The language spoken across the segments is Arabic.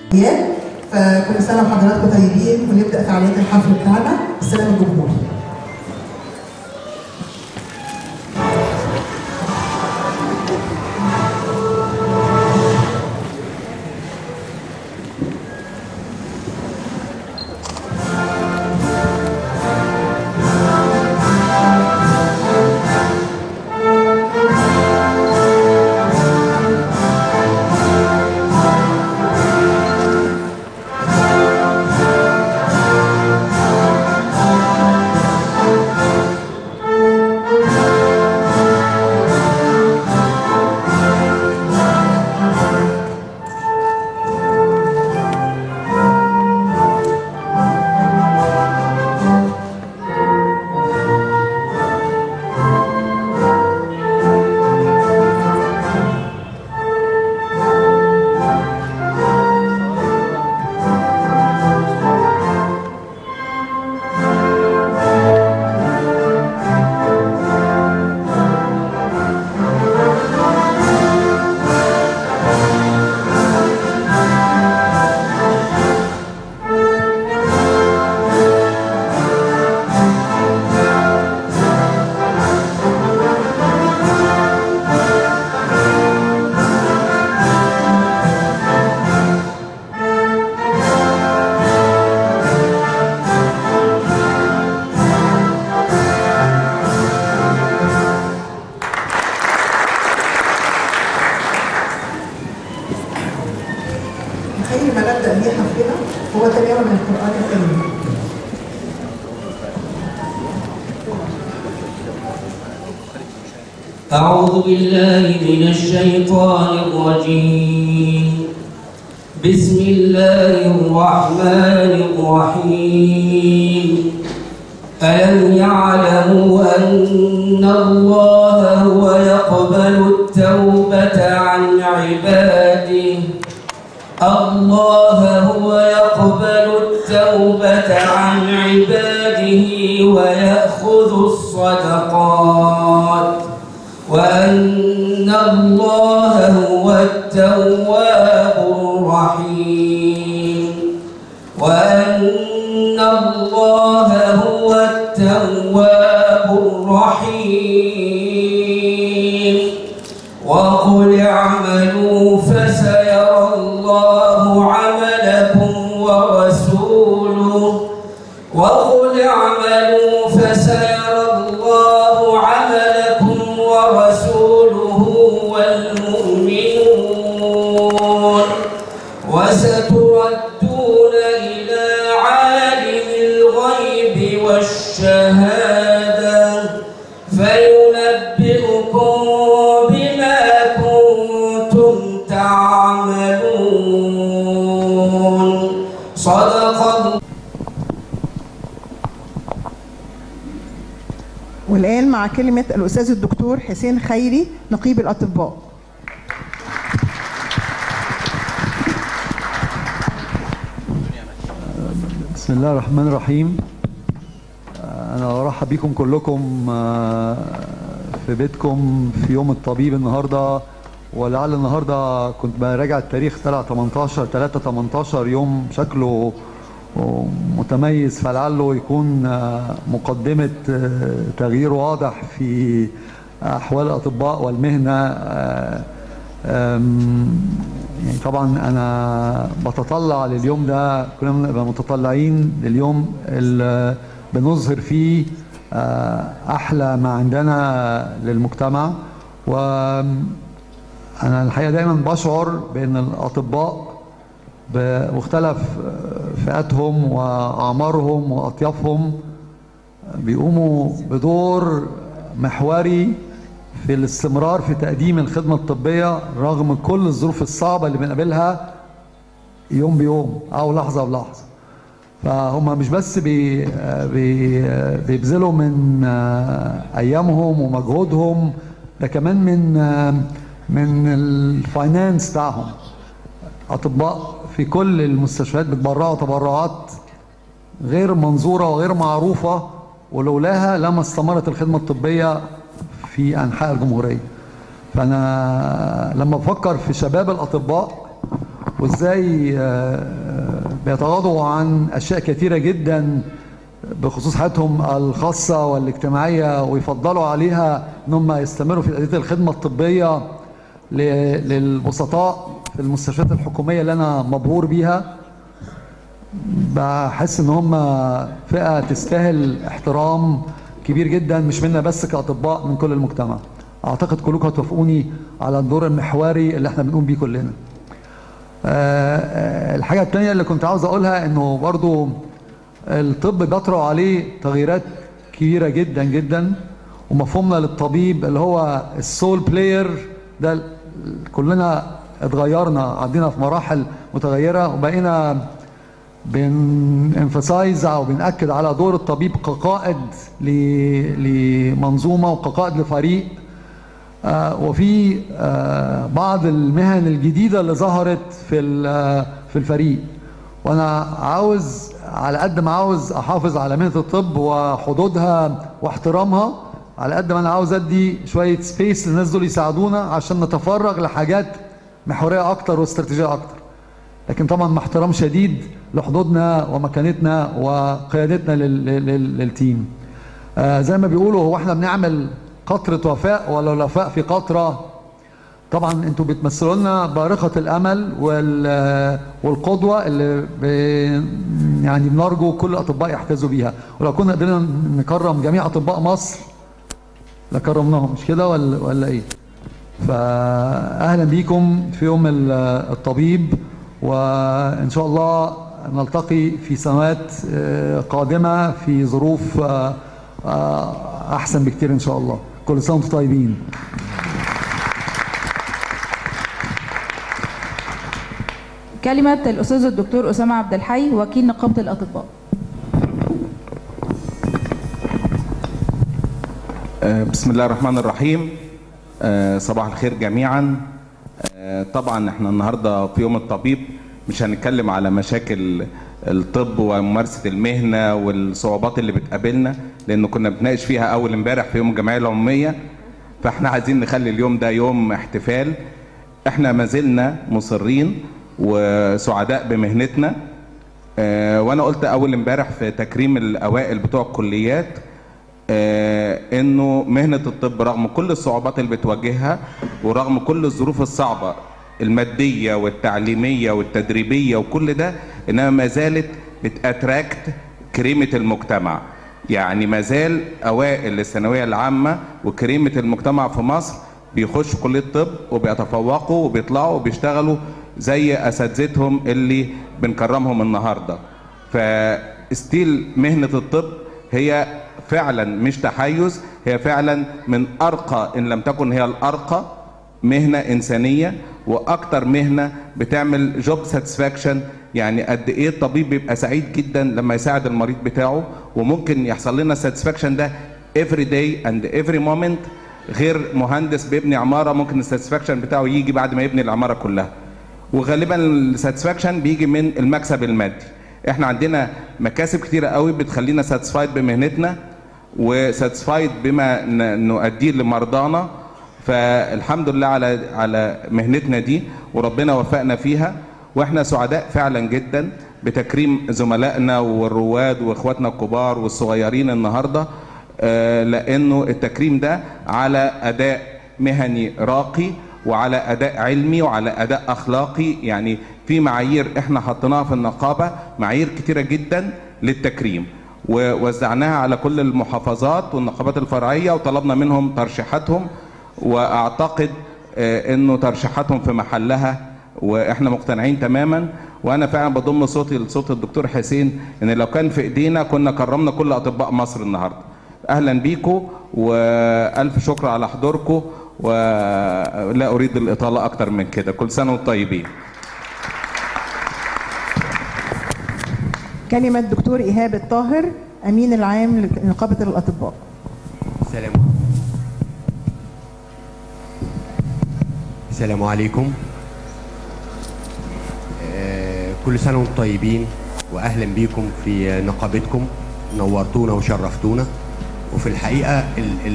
فكل سنه وحضراتكم طيبين، ونبدا فعاليات الحفل بتاعنا. السلام الجمهور. خير ما نبدأ به حفلنا هو تلاوة من القرآن الكريم. أعوذ بالله من الشيطان الرجيم. بسم الله الرحمن الرحيم. ألم يعلموا أن الله هو يقبل التوبة عن عباده؟ الله هو يقبل التوبة عن عباده ويأخذ الصدقات، وأن الله هو التواب الرحيم، وأن الله هو التواب الرحيم. وقل اعملوا فسيرى الله عملكم ورسوله، وقل اعملوا فسيرى الله عملكم ورسوله والمؤمنون، وستردون إلى عالم الغيب والشهادة فينبئكم بما كنتم تعملون. صدق الله. والآن مع كلمة الأستاذ الدكتور حسين خيري نقيب الأطباء. بسم الله الرحمن الرحيم. أنا أرحب بكم كلكم في بيتكم في يوم الطبيب النهارده، ولعل النهارده كنت براجع التاريخ طلع 18 يوم شكله متميز، فلعله يكون مقدمة تغيير واضح في أحوال الأطباء والمهنة. يعني طبعا أنا بتطلع لليوم ده، كلنا بنبقى متطلعين لليوم اللي بنظهر فيه أحلى ما عندنا للمجتمع. وأنا الحقيقة دايما بشعر بأن الأطباء بمختلف فئاتهم وأعمارهم وأطيافهم بيقوموا بدور محوري في الاستمرار في تقديم الخدمة الطبية رغم كل الظروف الصعبة اللي بنقابلها يوم بيوم أو لحظة بلحظة. فهم مش بس بيبذلوا من أيامهم ومجهودهم، ده كمان من الفاينانس بتاعهم. أطباء في كل المستشفيات بتبرعوا تبرعات غير منظورة وغير معروفة، ولولاها لما استمرت الخدمة الطبية في أنحاء الجمهورية. فأنا لما بفكر في شباب الأطباء وازاي بيتغاضوا عن اشياء كثيره جدا بخصوص حياتهم الخاصه والاجتماعيه، ويفضلوا عليها ان هم يستمروا في تأدية الخدمه الطبيه للبسطاء في المستشفيات الحكوميه اللي انا مبهور بيها. بحس ان هم فئه تستاهل احترام كبير جدا، مش منا بس كاطباء، من كل المجتمع. اعتقد كلكم هتوافقوني على الدور المحوري اللي احنا بنقوم بيه كلنا. الحاجه الثانيه اللي كنت عاوز اقولها انه برضو الطب بيطرأ عليه تغييرات كبيره جدا جدا، ومفهومنا للطبيب اللي هو السول بلاير ده كلنا اتغيرنا، عدينا في مراحل متغيره وبقينا بننفسايز او بنأكد على دور الطبيب كقائد لمنظومه وكقائد لفريق. وفي بعض المهن الجديده اللي ظهرت في الفريق، وانا عاوز على قد ما عاوز احافظ على مهنه الطب وحدودها واحترامها، على قد ما انا عاوز ادي شويه سبيس للناس دول يساعدونا عشان نتفرغ لحاجات محوريه اكتر واستراتيجيه اكتر. لكن طبعا مع احترام شديد لحدودنا ومكانتنا وقيادتنا للتيم. زي ما بيقولوا، هو احنا بنعمل قطرة وفاء ولا وفاء في قطرة؟ طبعا انتوا بتمثلوا لنا بارقة الامل والقدوة اللي يعني بنرجو كل الاطباء يحتذوا بيها، ولو كنا قدرنا نكرم جميع اطباء مصر لكرمناهم، مش كده ولا ايه؟ فاهلا بيكم في يوم الطبيب، وان شاء الله نلتقي في سنوات قادمة في ظروف احسن بكتير ان شاء الله. كل سنه وانتم طيبين. كلمه الاستاذ الدكتور اسامه عبد الحي، وكيل نقابه الاطباء. بسم الله الرحمن الرحيم. صباح الخير جميعا. طبعا احنا النهارده في يوم الطبيب، مش هنتكلم على مشاكل الطب وممارسه المهنه والصعوبات اللي بتقابلنا، لانه كنا بنناقش فيها اول امبارح في يوم الجمعيه العموميه. فاحنا عايزين نخلي اليوم ده يوم احتفال. احنا ما زلنا مصرين وسعداء بمهنتنا. وانا قلت اول امبارح في تكريم الاوائل بتوع الكليات انه مهنه الطب رغم كل الصعوبات اللي بتواجهها ورغم كل الظروف الصعبه الماديه والتعليميه والتدريبيه وكل ده، انما ما زالت بتاتراكت كريمه المجتمع. يعني ما زال اوائل الثانويه العامه وكريمه المجتمع في مصر بيخشوا كليه الطب وبيتفوقوا وبيطلعوا وبيشتغلوا زي اساتذتهم اللي بنكرمهم النهارده. فستيل مهنه الطب هي فعلا مش تحيز، هي فعلا من ارقى ان لم تكن هي الارقى مهنه انسانيه، واكتر مهنه بتعمل جوب ساتسفاكشن. يعني قد ايه الطبيب بيبقى سعيد جدا لما يساعد المريض بتاعه، وممكن يحصل لنا الساتسفاكشن ده every day and every moment. غير مهندس بيبني عماره ممكن الساتسفاكشن بتاعه يجي بعد ما يبني العماره كلها، وغالبا الساتسفاكشن بيجي من المكسب المادي. احنا عندنا مكاسب كتيره قوي بتخلينا ساتسفايد بمهنتنا وساتسفايد بما نؤديه لمرضانا. فالحمد لله على مهنتنا دي، وربنا وفقنا فيها، واحنا سعداء فعلا جدا بتكريم زملائنا والرواد واخواتنا الكبار والصغيرين النهارده، لانه التكريم ده على اداء مهني راقي وعلى اداء علمي وعلى اداء اخلاقي. يعني في معايير احنا حطيناها في النقابه، معايير كتيره جدا للتكريم، ووزعناها على كل المحافظات والنقابات الفرعيه وطلبنا منهم ترشيحاتهم، واعتقد انه ترشيحاتهم في محلها واحنا مقتنعين تماما. وانا فعلا بضم صوتي لصوت الدكتور حسين ان لو كان في ايدينا كنا كرمنا كل اطباء مصر النهارده. اهلا بيكم والف شكر على حضوركم، ولا اريد الاطاله اكتر من كده. كل سنه وانتم طيبين. كلمه الدكتور ايهاب الطاهر، امين العام لنقابه الاطباء. السلام عليكم. كل سنة وانتم طيبين، وأهلا بيكم في نقابتكم. نورتونا وشرفتونا، وفي الحقيقة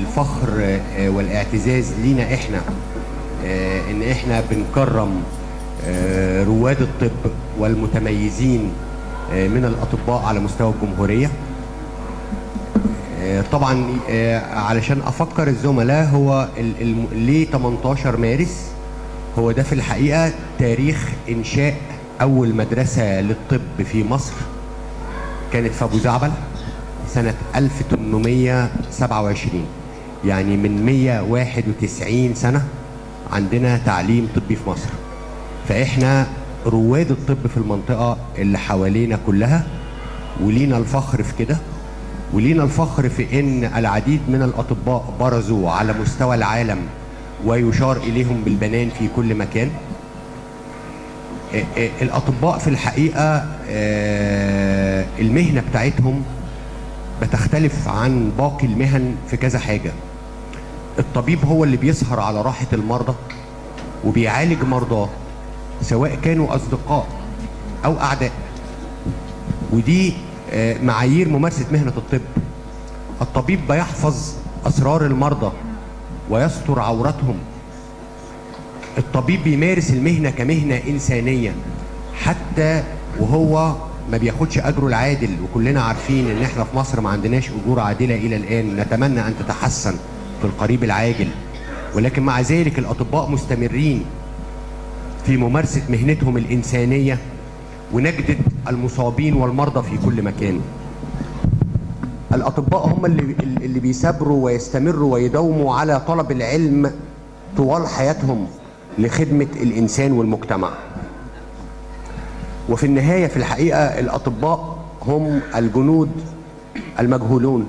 الفخر والاعتزاز لينا احنا ان احنا بنكرم رواد الطب والمتميزين من الأطباء على مستوى الجمهورية. طبعا علشان أفكر الزملاء، هو ليه 18 مارس؟ هو ده في الحقيقة تاريخ إنشاء أول مدرسة للطب في مصر، كانت في أبو زعبل سنة 1827. يعني من 191 سنة عندنا تعليم طبي في مصر. فإحنا رواد الطب في المنطقة اللي حوالينا كلها، ولينا الفخر في كده، ولينا الفخر في إن العديد من الأطباء برزوا على مستوى العالم ويشار إليهم بالبنان في كل مكان. الأطباء في الحقيقة المهنة بتاعتهم بتختلف عن باقي المهن في كذا حاجة. الطبيب هو اللي بيسهر على راحة المرضى وبيعالج مرضاه، سواء كانوا أصدقاء أو أعداء، ودي معايير ممارسة مهنة الطب. الطبيب بيحفظ أسرار المرضى ويستر عوراتهم. الطبيب بيمارس المهنة كمهنة إنسانية، حتى وهو ما بياخدش أجره العادل. وكلنا عارفين إن إحنا في مصر ما عندناش أجور عادلة إلى الآن، نتمنى أن تتحسن في القريب العاجل. ولكن مع ذلك الأطباء مستمرين في ممارسة مهنتهم الإنسانية، ونجدد المصابين والمرضى في كل مكان. الأطباء هم اللي بيثابروا ويستمروا ويداوموا على طلب العلم طوال حياتهم لخدمة الإنسان والمجتمع. وفي النهاية في الحقيقة الأطباء هم الجنود المجهولون.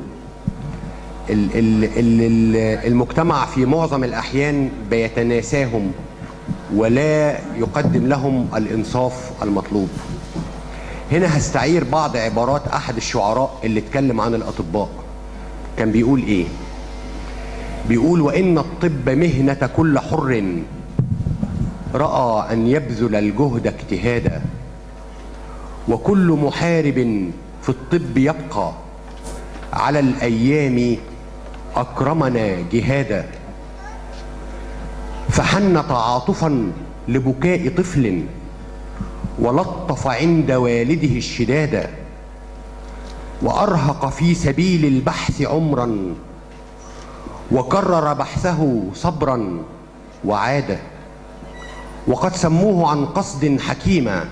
المجتمع في معظم الأحيان بيتناساهم ولا يقدم لهم الإنصاف المطلوب. هنا هستعير بعض عبارات أحد الشعراء اللي اتكلم عن الأطباء. كان بيقول إيه؟ بيقول: وإن الطب مهنة كل حر رأى أن يبذل الجهد اجتهادا، وكل محارب في الطب يبقى على الأيام أكرمنا جهادا. فحن تعاطفا لبكاء طفل ولطف عند والده الشدادا، وأرهق في سبيل البحث عمرا وكرر بحثه صبرا وعاد. وقد سموه عن قصد حكيما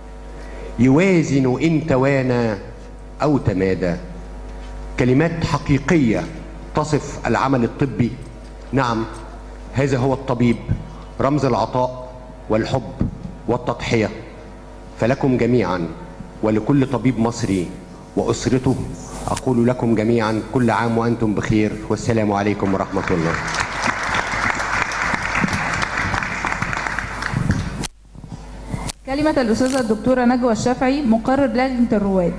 يوازن إن توانى أو تمادى. كلمات حقيقية تصف العمل الطبي. نعم، هذا هو الطبيب، رمز العطاء والحب والتضحية. فلكم جميعا ولكل طبيب مصري وأسرته أقول لكم جميعا كل عام وأنتم بخير، والسلام عليكم ورحمة الله. كلمة الأستاذة الدكتورة نجوى الشافعي، مقرر لجنة الرواد.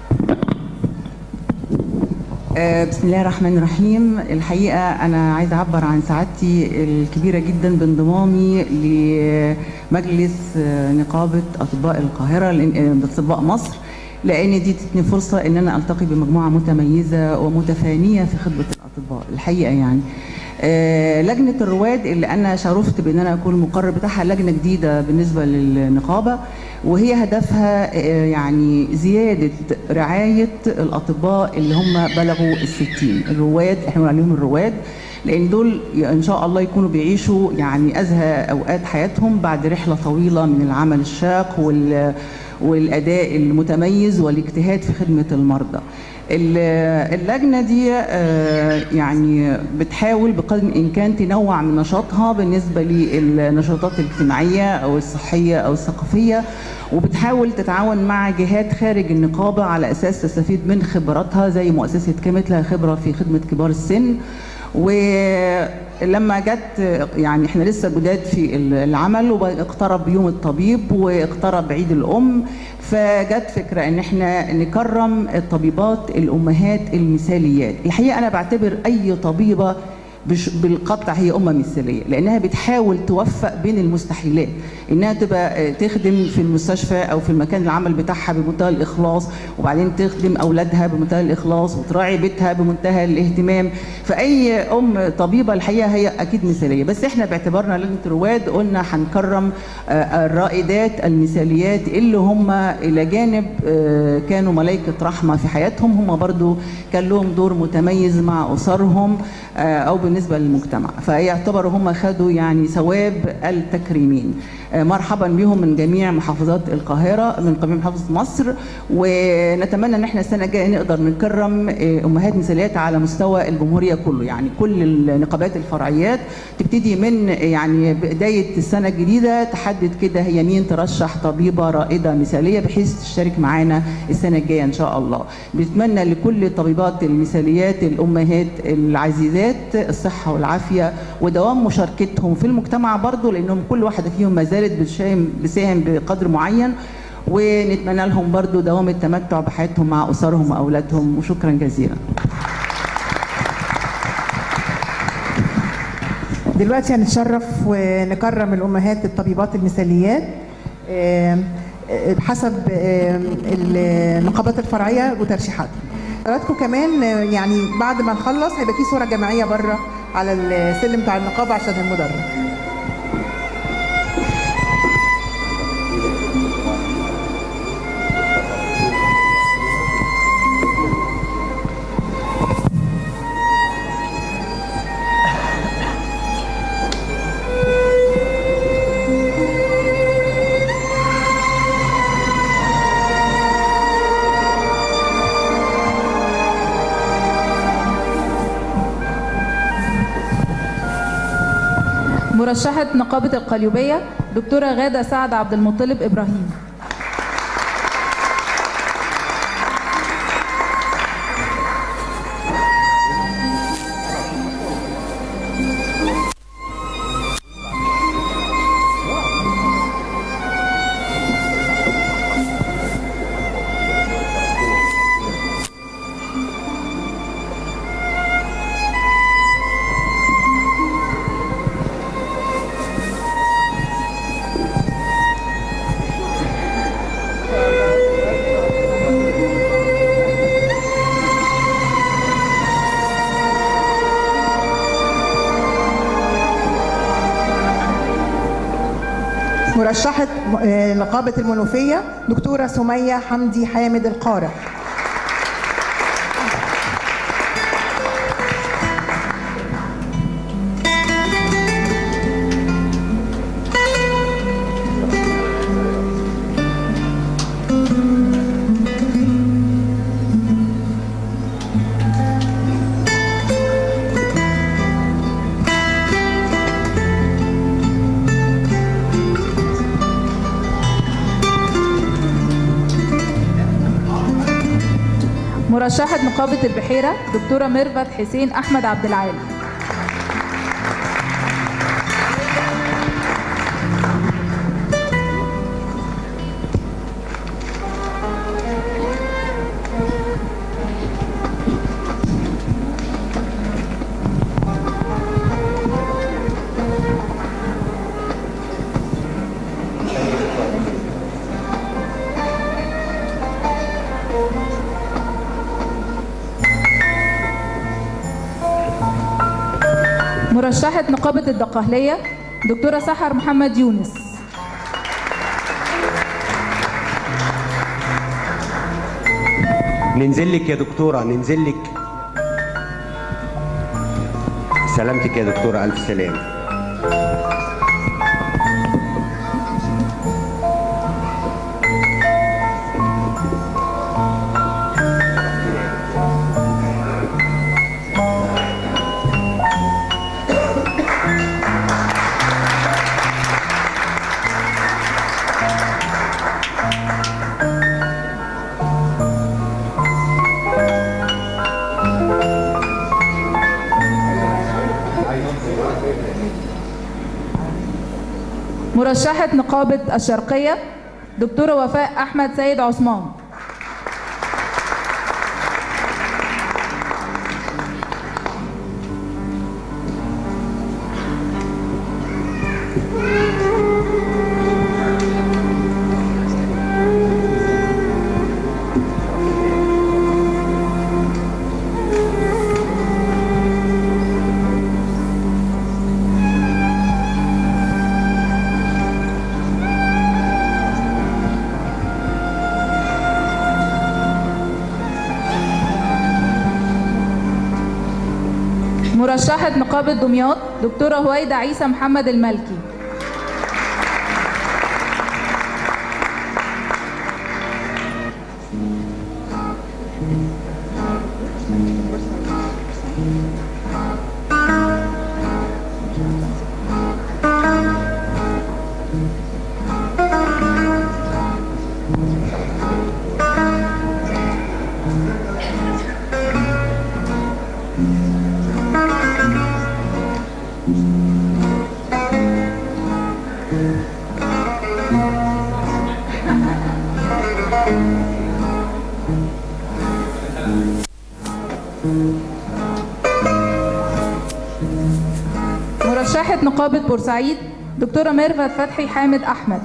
بسم الله الرحمن الرحيم. الحقيقة أنا عايزة أعبر عن سعادتي الكبيرة جدا بانضمامي لمجلس نقابة أطباء القاهرة، أطباء مصر، لأن دي تديني فرصة إن أنا ألتقي بمجموعة متميزة ومتفانية في خدمة الأطباء. الحقيقة يعني لجنة الرواد اللي أنا شرفت بأن أنا أكون المقرر بتاعها، لجنة جديدة بالنسبة للنقابة، وهي هدفها يعني زيادة رعاية الأطباء اللي هم بلغوا ال60. الرواد احنا بنقول عليهم الرواد لأن دول إن شاء الله يكونوا بيعيشوا يعني أزهى أوقات حياتهم بعد رحلة طويلة من العمل الشاق والأداء المتميز والاجتهاد في خدمة المرضى. اللجنة دي يعني بتحاول بقدر الإمكان تنوع من نشاطها بالنسبة للنشاطات الاجتماعية أو الصحية أو الثقافية، وبتحاول تتعاون مع جهات خارج النقابة على أساس تستفيد من خبراتها، زي مؤسسة كامت لها خبرة في خدمة كبار السن. ولما جت يعني احنا لسه جداد في العمل، واقترب يوم الطبيب واقترب عيد الأم، فجت فكرة ان احنا نكرم الطبيبات الأمهات المثاليات. الحقيقة أنا بعتبر أي طبيبة مش بالقطع هي أمة مثالية، لأنها بتحاول توفق بين المستحيلات، إنها تبقى تخدم في المستشفى أو في المكان العمل بتاعها بمنتهى الإخلاص، وبعدين تخدم أولادها بمنتهى الإخلاص، وتراعي بيتها بمنتهى الاهتمام. فأي أم طبيبة الحقيقة هي أكيد مثالية، بس إحنا باعتبارنا لجنة رواد قلنا هنكرم الرائدات المثاليات اللي هم إلى جانب كانوا ملائكة رحمة في حياتهم، هم برضو كان لهم دور متميز مع أسرهم أو بالنسبة للمجتمع، فيعتبروا هم خدوا يعني ثواب التكريمين. مرحبا بهم من جميع محافظات القاهرة، من جميع محافظة مصر، ونتمنى ان احنا السنة الجاية نقدر نكرم امهات مثاليات على مستوى الجمهورية كله، يعني كل النقابات الفرعيات تبتدي من يعني بداية السنة الجديدة تحدد كده هي مين ترشح طبيبة رائدة مثالية بحيث تشترك معانا السنة الجاية ان شاء الله. بنتمنى لكل الطبيبات المثاليات الامهات العزيزات الصحة والعافية ودوام مشاركتهم في المجتمع برضو، لانهم كل واحدة فيهم ما زالت بتساهم بقدر معين، ونتمنى لهم برضو دوام التمتع بحياتهم مع أسرهم وأولادهم، وشكرا جزيلا. دلوقتي هنتشرف ونكرم الأمهات الطبيبات المثاليات بحسب النقابات الفرعية وترشيحاتهم. حضراتكم كمان يعني بعد ما نخلص هيبقى في صورة جماعية بره على السلم بتاع النقابة عشان المدرج. مرشحة نقابة القليوبية دكتورة غادة سعد عبد المطلب إبراهيم. مرشحة نقابة المنوفية دكتورة سمية حمدي حامد القارح. مرشحة نقابة البحيرة دكتورة ميرفت حسين أحمد عبد العال. مرشحة نقابة الدقهلية دكتورة سحر محمد يونس. ننزل لك يا دكتورة، ننزل لك. سلامتك يا دكتورة، ألف سلامة. مرشحة نقابة الشرقية دكتورة وفاء أحمد سيد عثمان. مرشحة نقابة دمياط دكتورة هويدا عيسى محمد المالكي. مرشحة نقابة بورسعيد دكتورة ميرفت فتحي حامد أحمد.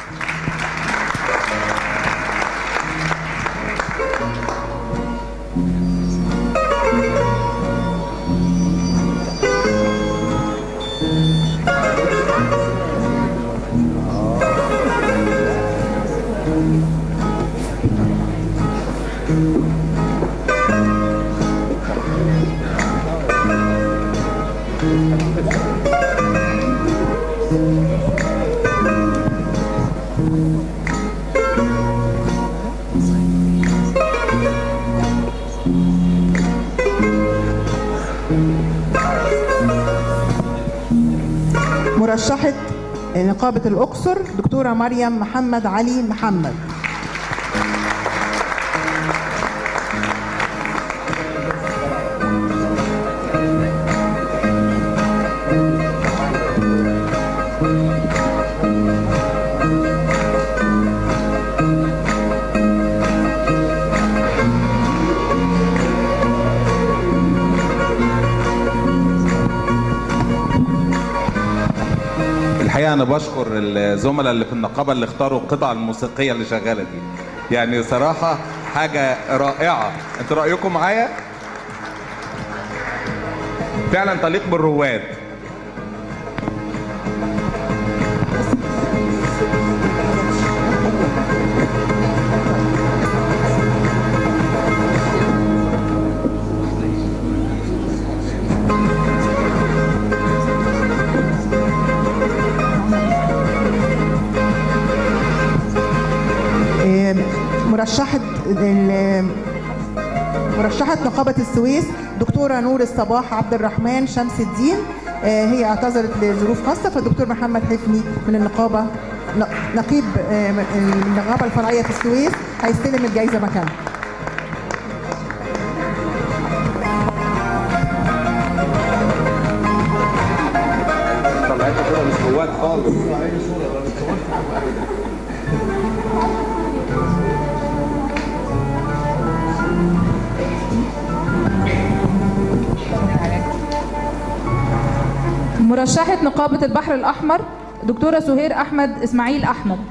مرشحة نقابة الأقصر دكتورة مريم محمد علي محمد. الحقيقة أنا بشكر الزملاء اللي في النقابة اللي اختاروا القطع الموسيقية اللي شغالة دي، يعني صراحة حاجة رائعة. أنتوا رأيكم معايا؟ فعلا تليق بالرواد. مرشحة نقابة السويس دكتورة نور الصباح عبد الرحمن شمس الدين. هي اعتذرت لظروف خاصة، فالدكتور محمد حفني من النقابة نقيب النقابة الفرعية في السويس هيستلم الجائزة مكانها. طلعتها كده مش رواد خالص. مرشحة نقابة البحر الأحمر دكتورة سهير أحمد إسماعيل أحمد.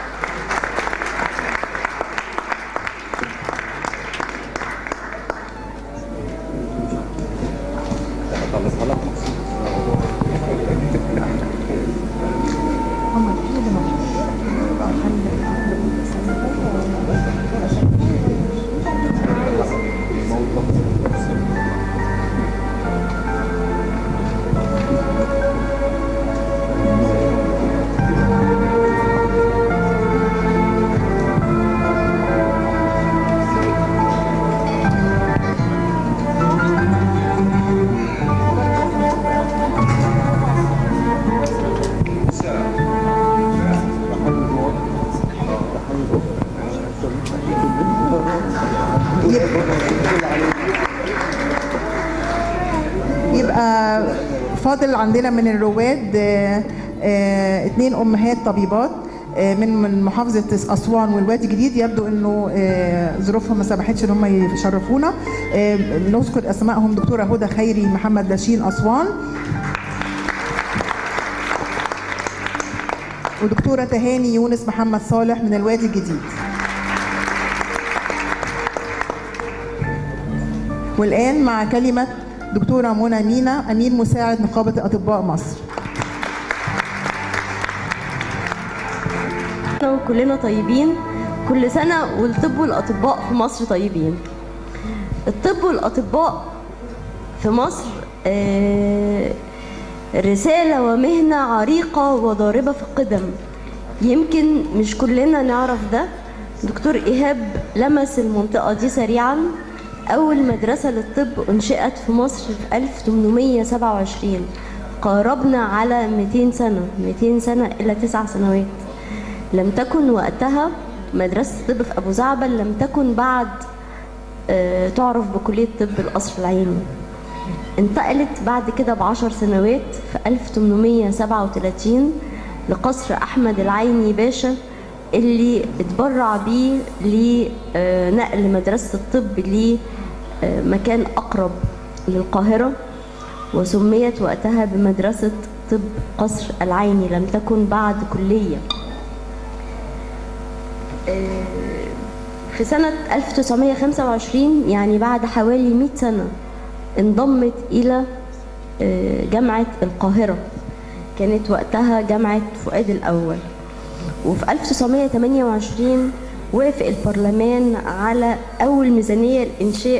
يبقى فاضل عندنا من الرواد 2 أمهات طبيبات من محافظة أسوان والوادي الجديد. يبدو إنه ظروفهم ما سمحتش إن هم يشرفونا. نذكر أسمائهم: دكتورة هدى خيري محمد لاشين أسوان، ودكتورة تهاني يونس محمد صالح من الوادي الجديد. والآن مع كلمة دكتورة منى مينا أمين مساعد نقابة أطباء مصر. وكلنا طيبين، كل سنة والطب والأطباء في مصر طيبين. الطب والأطباء في مصر رسالة ومهنة عريقة وضاربة في القدم. يمكن مش كلنا نعرف ده. دكتور إيهاب لمس المنطقة دي سريعا. أول مدرسة للطب أنشئت في مصر في 1827. قاربنا على 200 سنة إلى 9 سنوات. لم تكن وقتها مدرسة الطب في أبو زعبل، لم تكن بعد تعرف بكلية طب القصر العيني. انتقلت بعد كده ب10 سنوات في 1837 لقصر أحمد العيني باشا، اللي اتبرع بيه لنقل مدرسة الطب لمكان أقرب للقاهرة، وسميت وقتها بمدرسة طب قصر العيني، لم تكن بعد كلية. في سنة 1925 يعني بعد حوالي 100 سنة انضمت إلى جامعة القاهرة، كانت وقتها جامعة فؤاد الأول. وفي 1928 وافق البرلمان على أول ميزانية لإنشاء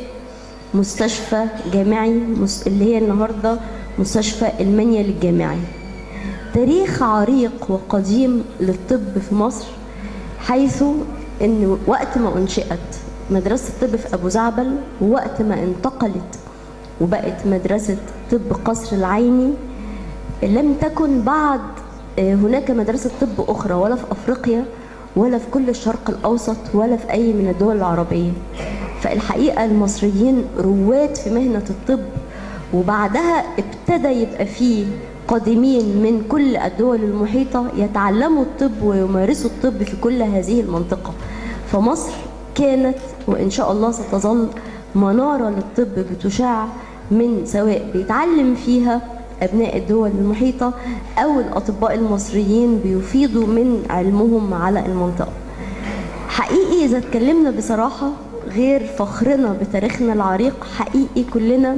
مستشفى جامعي اللي هي النهاردة مستشفى المنيل الجامعي. تاريخ عريق وقديم للطب في مصر، حيث إن وقت ما أنشئت مدرسة الطب في أبو زعبل ووقت ما انتقلت وبقت مدرسة طب قصر العيني، لم تكن بعد هناك مدرسة طب أخرى، ولا في أفريقيا ولا في كل الشرق الأوسط ولا في أي من الدول العربية. فالحقيقة المصريين رواد في مهنة الطب، وبعدها ابتدى يبقى فيه قادمين من كل الدول المحيطة يتعلموا الطب ويمارسوا الطب في كل هذه المنطقة. فمصر كانت وإن شاء الله ستظل منارة للطب بتشاع من سواء بيتعلم فيها أبناء الدول المحيطة أو الأطباء المصريين بيفيضوا من علمهم على المنطقة. حقيقي إذا اتكلمنا بصراحة غير فخرنا بتاريخنا العريق، حقيقي كلنا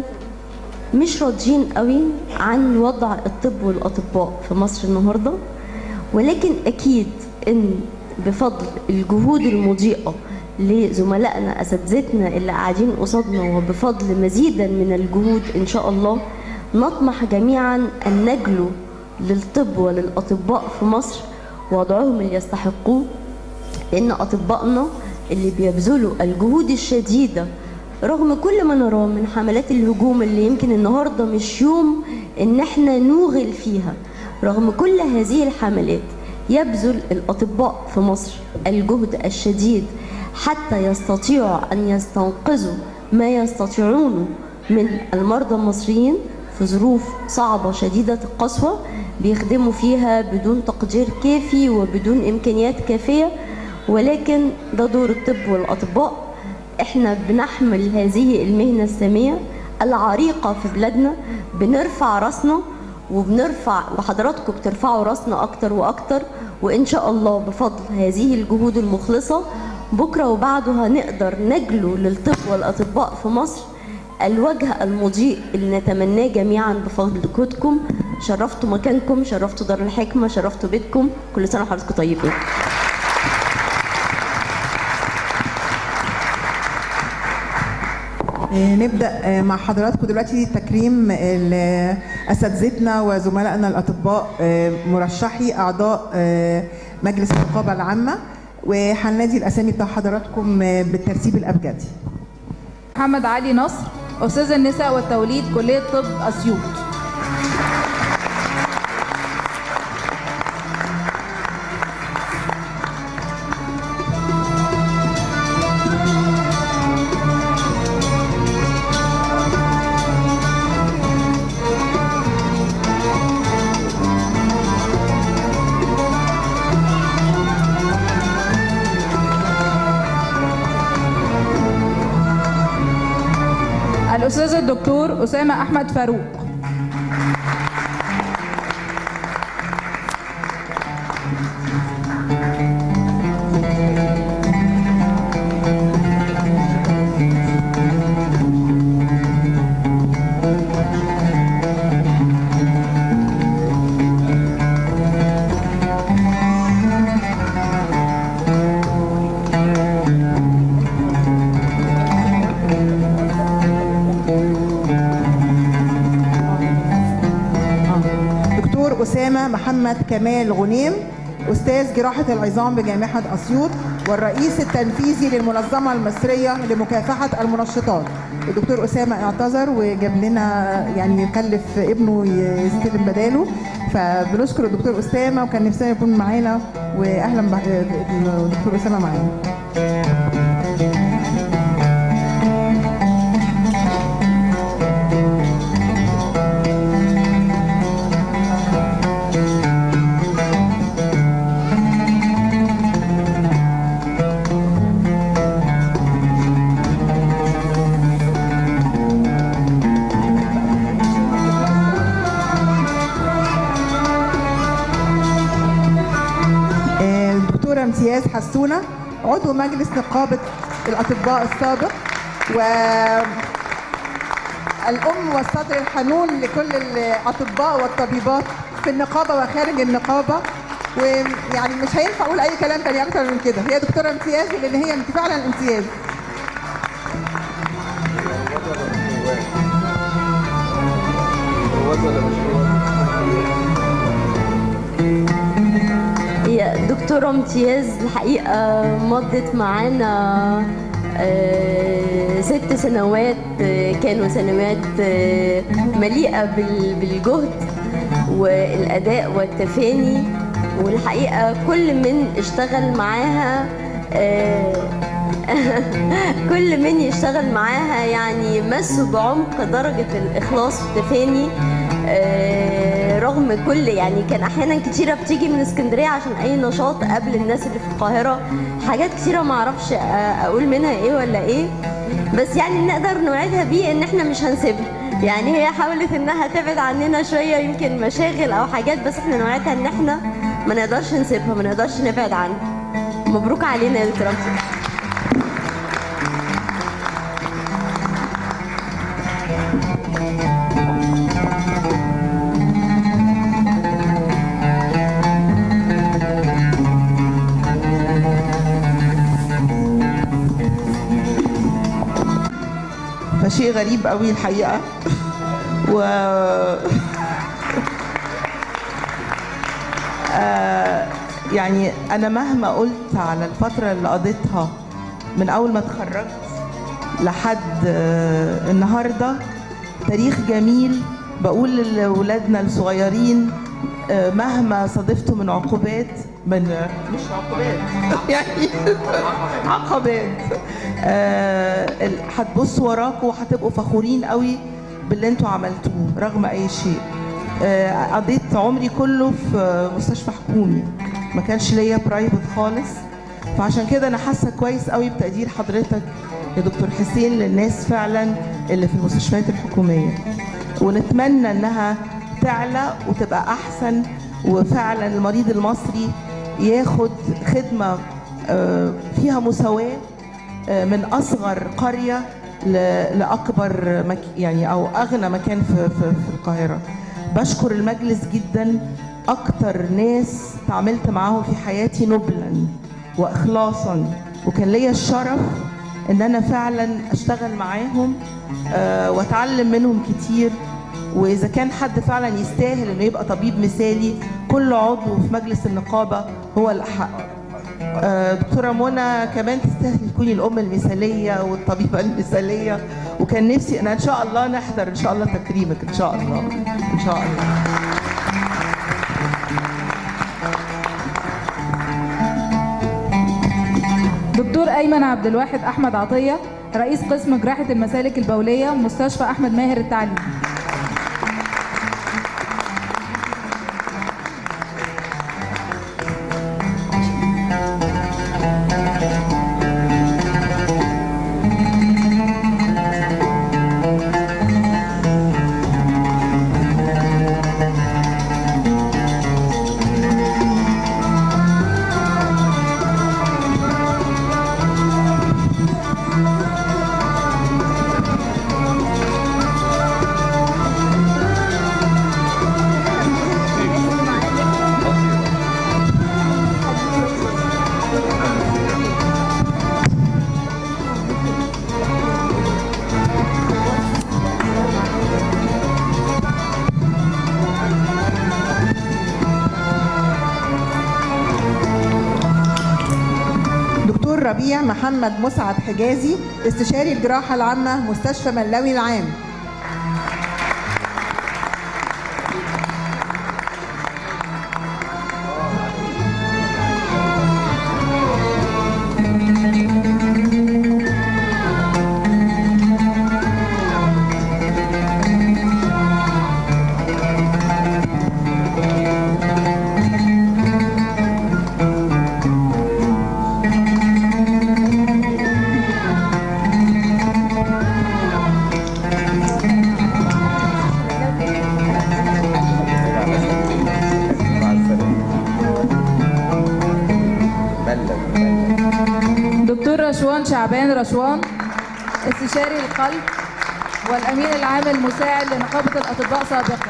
مش راضيين قوي عن وضع الطب والأطباء في مصر النهاردة، ولكن أكيد إن بفضل الجهود المضيئة لزملائنا أساتذتنا اللي قاعدين قصادنا، وبفضل مزيدا من الجهود إن شاء الله، نطمح جميعا أن نجلو للطب وللأطباء في مصر وضعهم اللي يستحقوه، لأن أطبائنا اللي بيبذلوا الجهود الشديدة رغم كل ما نراه من حملات الهجوم اللي يمكن النهاردة مش يوم إن احنا نوغل فيها، رغم كل هذه الحملات يبذل الأطباء في مصر الجهد الشديد حتى يستطيعوا أن يستنقذوا ما يستطيعونه من المرضى المصريين في ظروف صعبة شديدة القسوة، بيخدموا فيها بدون تقدير كافي وبدون إمكانيات كافية. ولكن ده دور الطب والأطباء. احنا بنحمل هذه المهنة السامية العريقة في بلادنا، بنرفع راسنا وبنرفع، وحضراتكم بترفعوا راسنا أكتر وأكتر، وإن شاء الله بفضل هذه الجهود المخلصة بكرة وبعده هنقدر نجلو للطب والأطباء في مصر الوجه المضيء اللي نتمناه جميعا بفضل جهودكم. شرفتوا مكانكم، شرفتوا دار الحكمة، شرفتوا بيتكم. كل سنة وحضراتكم طيبين. نبدأ مع حضراتكم دلوقتي تكريم أساتذتنا وزملائنا الأطباء مرشحي أعضاء مجلس النقابة العامة، وهننادي الأسامي بتاع حضراتكم بالترتيب الأبجدي. محمد علي نصر، أستاذ النساء والتوليد، كلية طب أسيوط. الأستاذ الدكتور أسامة أحمد فاروق. معانا محمد كمال غنيم، أستاذ جراحة العظام بجامعة أسيوط والرئيس التنفيذي للمنظمة المصرية لمكافحة المنشطات. الدكتور أسامة اعتذر وجاب لنا يعني يكلف ابنه يستلم بداله، فبنشكر الدكتور أسامة وكان نفسنا يكون معانا، وأهلا بالدكتور أسامة معانا. امتياز حسونة، عضو مجلس نقابة الأطباء السابق، والأم والصدر الحنون لكل الأطباء والطبيبات في النقابة وخارج النقابة. ويعني مش هينفع أقول أي كلام تاني أكتر من كده، هي دكتورة امتياز لأن هي فعلا امتياز. هي دكتورة امتياز الحقيقة، مضت معانا 6 سنوات، كانوا سنوات مليئة بالجهد والأداء والتفاني، والحقيقة كل من اشتغل معاها كل من يشتغل معاها يعني مسوا بعمق درجة الإخلاص والتفاني، رغم كل يعني كان احيانا كتيره بتيجي من اسكندريه عشان اي نشاط قبل الناس اللي في القاهره، حاجات كتيره ما اعرفش اقول منها ايه ولا ايه، بس يعني نقدر نوعدها بيه ان احنا مش هنسيبها. يعني هي حاولت انها تبعد عننا شويه، يمكن مشاغل او حاجات، بس احنا نوعدها ان احنا ما نقدرش نسيبها، ما نقدرش نبعد عنها. مبروك علينا يا دكتور. فشيء غريب قوي الحقيقة يعني أنا مهما قلت على الفترة اللي قضيتها من أول ما اتخرجت لحد النهاردة تاريخ جميل. بقول لأولادنا الصغيرين مهما صادفتوا من عقوبات، من مش عقوبات يعني عقبات، هتبصوا وراكوا وهتبقوا فخورين قوي باللي انتوا عملتوه رغم اي شيء. قضيت عمري كله في مستشفى حكومي، ما كانش ليا برايفت خالص، فعشان كده انا حاسه كويس قوي بتقدير حضرتك يا دكتور حسين للناس فعلا اللي في المستشفيات الحكوميه، ونتمنى انها تعلى وتبقى احسن، وفعلا المريض المصري ياخد خدمه فيها مساواه من اصغر قريه لاكبر يعني او اغنى مكان في القاهره. بشكر المجلس جدا، اكتر ناس تعاملت معاهم في حياتي نبلا واخلاصا، وكان ليا الشرف ان انا فعلا اشتغل معاهم واتعلم منهم كتير. واذا كان حد فعلا يستاهل انه يبقى طبيب مثالي، كل عضو في مجلس النقابه هو الاحق. دكتوره منى كمان تستاهل تكوني الام المثاليه والطبيبه المثاليه، وكان نفسي ان شاء الله نحضر ان شاء الله تكريمك ان شاء الله ان شاء الله. دكتور أيمن عبد الواحد أحمد عطية، رئيس قسم جراحة المسالك البولية مستشفى أحمد ماهر التعليمي. ربيع محمد مسعد حجازي، استشاري الجراحة العامة مستشفى ملاوي العام. شعبان رشوان، استشاري القلب والأمين العام المساعد لنقابة الأطباء سابقا.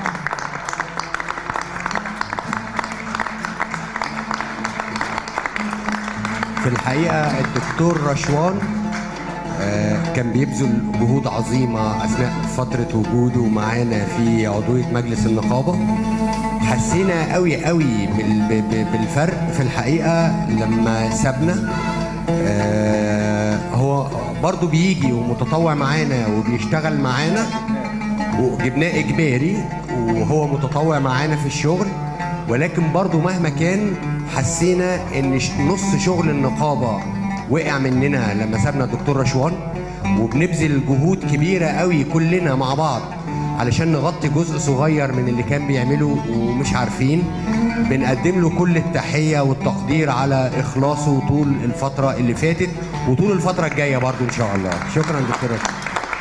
في الحقيقة الدكتور رشوان كان بيبذل جهود عظيمة أثناء فترة وجوده معانا في عضوية مجلس النقابة. حسينا قوي قوي بالفرق في الحقيقة لما سابنا. هو برضو بيجي ومتطوع معانا وبيشتغل معانا وجبناه إجباري وهو متطوع معانا في الشغل، ولكن برضو مهما كان حسينا ان نص شغل النقابة وقع مننا لما سابنا الدكتور رشوان، وبنبذل جهود كبيرة قوي كلنا مع بعض علشان نغطي جزء صغير من اللي كان بيعمله ومش عارفين. بنقدم له كل التحية والتقدير على إخلاصه طول الفترة اللي فاتت وطول الفترة الجاية برضو إن شاء الله. شكرا دكتور رشوان.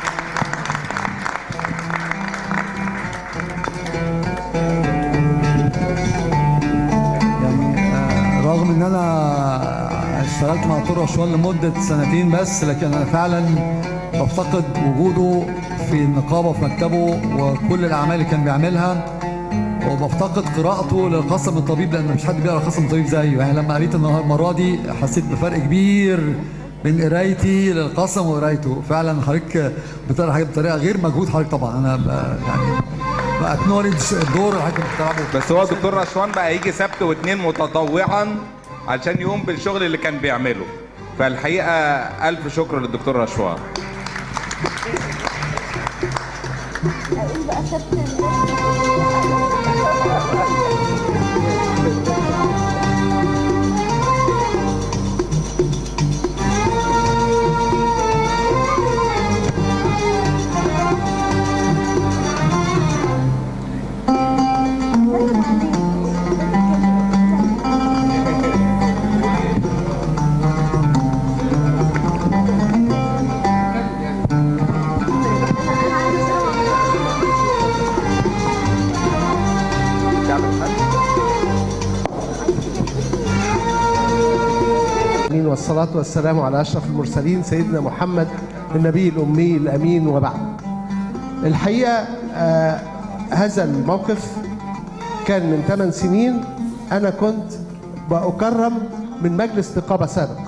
رغم ان انا اشتغلت مع دكتور رشوان لمده 2 سنين بس، لكن انا فعلا بفتقد وجوده في النقابه في مكتبه وكل الاعمال اللي كان بيعملها، وبفتقد قراءته للقسم الطبيب لان مفيش حد بيقرا قسم الطبيب زيه. يعني لما قريت المره دي حسيت بفرق كبير بين قرايتي للقسم وقرايته. فعلا حضرتك بتقرا حاجات بطريقه غير مجهود حضرتك طبعا. انا يعني باكنولج الدور اللي حضرتك بتلعبه. بس هو دكتور رشوان بقى يجي سبت واثنين متطوعا علشان يقوم بالشغل اللي كان بيعمله. فالحقيقه الف شكر للدكتور رشوان. والصلاة والسلام على أشرف المرسلين سيدنا محمد النبي الأمي الأمين. وبعد الحقيقة هذا الموقف كان من 8 سنين. أنا كنت بأكرم من مجلس نقابة سابق.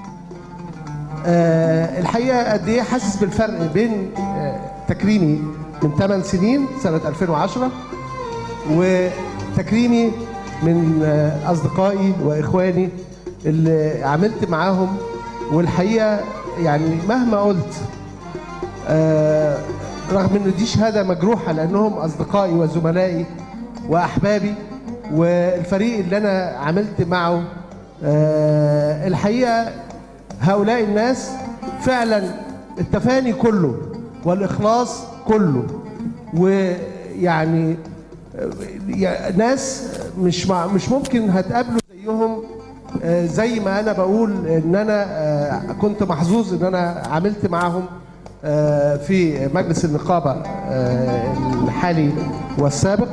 الحقيقة قد إيه حاسس بالفرق بين تكريمي من 8 سنين سنة 2010 وتكريمي من أصدقائي وإخواني اللي عملت معاهم. والحقيقة يعني مهما قلت رغم ان دي شهادة مجروحة لانهم اصدقائي وزملائي واحبابي والفريق اللي انا عملت معه، الحقيقة هؤلاء الناس فعلا التفاني كله والاخلاص كله، ويعني ناس مش ممكن هتقابلوا زيهم. زي ما انا بقول ان انا كنت محظوظ ان انا عملت معهم في مجلس النقابة الحالي والسابق.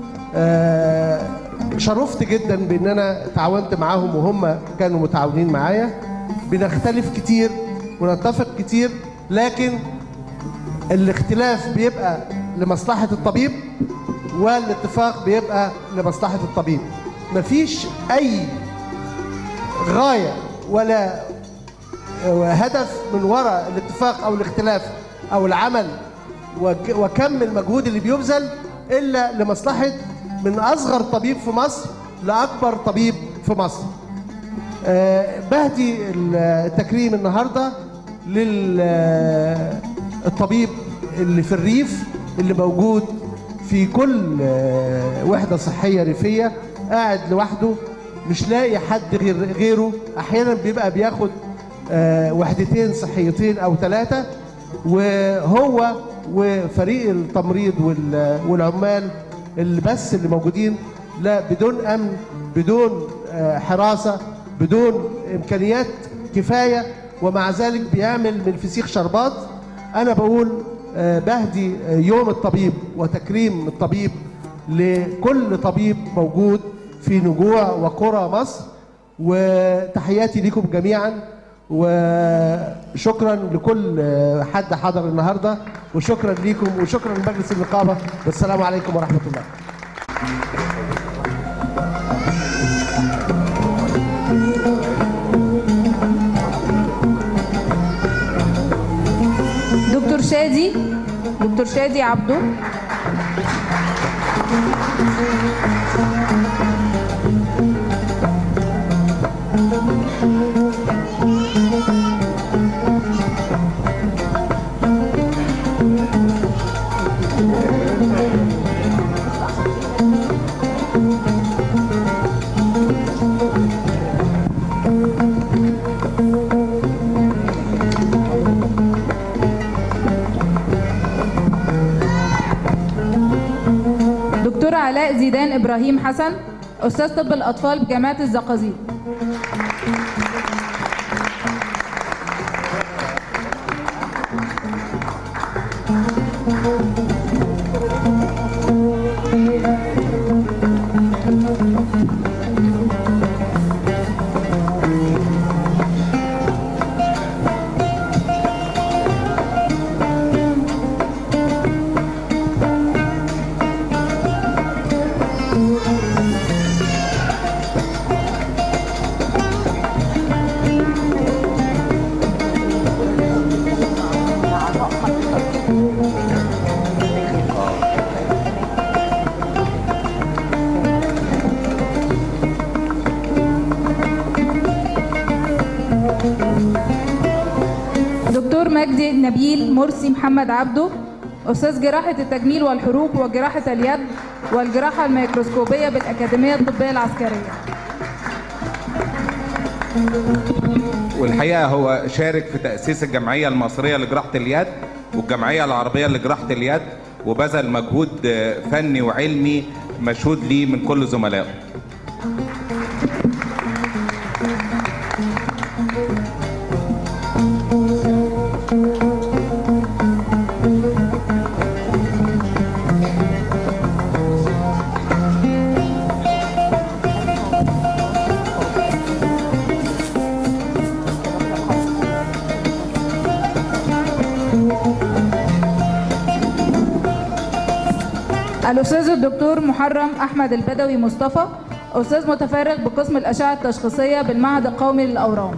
شرفت جدا بان انا تعاونت معاهم وهم كانوا متعاونين معايا. بنختلف كتير ونتفق كتير، لكن الاختلاف بيبقى لمصلحة الطبيب والاتفاق بيبقى لمصلحة الطبيب. مفيش اي غاية ولا هدف من وراء الاتفاق او الاختلاف او العمل وكم المجهود اللي بيبذل الا لمصلحة من اصغر طبيب في مصر لاكبر طبيب في مصر. بهدي التكريم النهارده للطبيب اللي في الريف اللي موجود في كل وحدة صحية ريفية، قاعد لوحده مش لاقي حد غيره، أحيانا بيبقى بياخد وحدتين صحيتين أو 3، وهو وفريق التمريض والعمال اللي بس اللي موجودين، لا بدون أمن، بدون حراسة، بدون إمكانيات كفاية، ومع ذلك بيعمل من الفسيخ شربات. أنا بقول بهدي يوم الطبيب وتكريم الطبيب لكل طبيب موجود في نجوع وقرى مصر، وتحياتي لكم جميعا، وشكرا لكل حد حضر النهارده، وشكرا لكم، وشكرا لمجلس النقابة، والسلام عليكم ورحمة الله. دكتور شادي عبده. دكتور علاء زيدان إبراهيم حسن، أستاذ طب الأطفال بجامعة الزقازيق. دكتور مجدي نبيل مرسي محمد عبده، أستاذ جراحة التجميل والحروق وجراحة اليد والجراحة الميكروسكوبية بالأكاديمية الطبية العسكرية. والحقيقة هو شارك في تأسيس الجمعية المصرية لجراحة اليد والجمعية العربية لجراحة اليد، وبذل مجهود فني وعلمي مشهود ليه من كل زملائه. الأستاذ الدكتور محرم أحمد البدوي مصطفى، أستاذ متفرغ بقسم الأشعة التشخيصية بالمعهد القومي للأورام.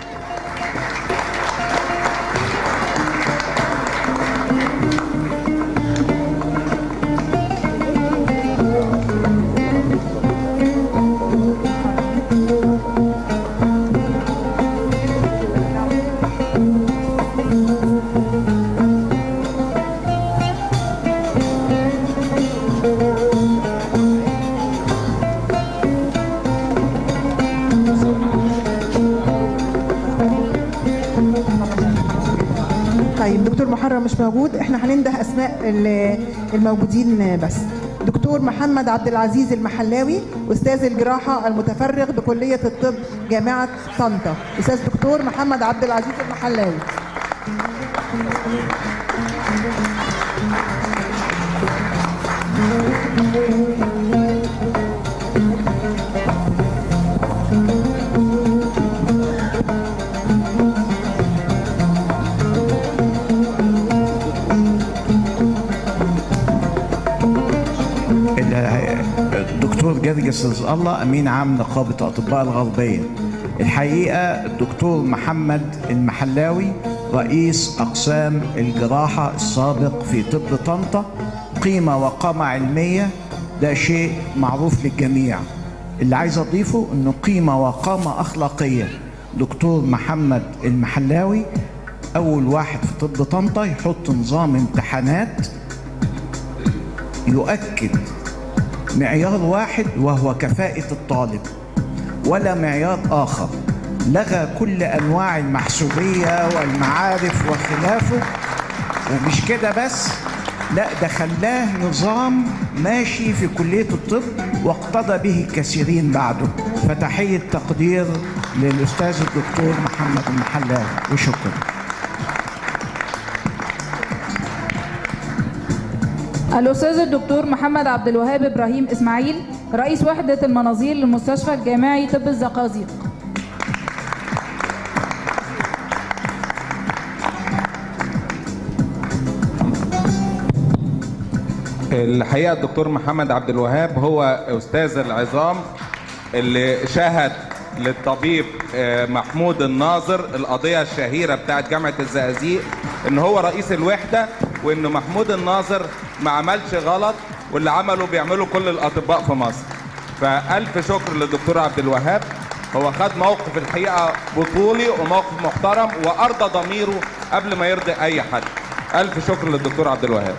طيب دكتور محرم مش موجود، احنا هننده اسماء الموجودين بس. دكتور محمد عبد العزيز المحلاوي، استاذ الجراحه المتفرغ بكليه الطب جامعه طنطا. استاذ دكتور محمد عبد العزيز المحلاوي. الدكتور جرجس رزق الله امين عام نقابه الاطباء الغربيه. الحقيقه الدكتور محمد المحلاوي رئيس اقسام الجراحه السابق في طب طنطا، قيمه وقامه علميه، ده شيء معروف للجميع. اللي عايز أضيفه إنه قيمة وقامة أخلاقية. دكتور محمد المحلاوي أول واحد في طب طنطا يحط نظام امتحانات يؤكد معيار واحد وهو كفاءة الطالب ولا معيار آخر. لغى كل أنواع المحسوبية والمعارف وخلافه، ومش كده بس، لا ده خلاه نظام ماشي في كلية الطب واقتضى به الكثيرين بعده. فتحية تقدير للأستاذ الدكتور محمد المحلاوي وشكرا. الأستاذ الدكتور محمد عبد الوهاب إبراهيم إسماعيل، رئيس وحدة المناظير للمستشفى الجامعي طب الزقازيق. الحقيقة الدكتور محمد عبد الوهاب هو أستاذ العظام اللي شهد للطبيب محمود الناظر القضية الشهيرة بتاعت جامعة الزقازيق إن هو رئيس الوحدة، وإن محمود الناظر ما عملش غلط، واللي عمله بيعمله كل الأطباء في مصر. فألف شكر للدكتور عبد الوهاب، هو خد موقف الحقيقة بطولي وموقف محترم وأرضى ضميره قبل ما يرضي أي حد. ألف شكر للدكتور عبد الوهاب.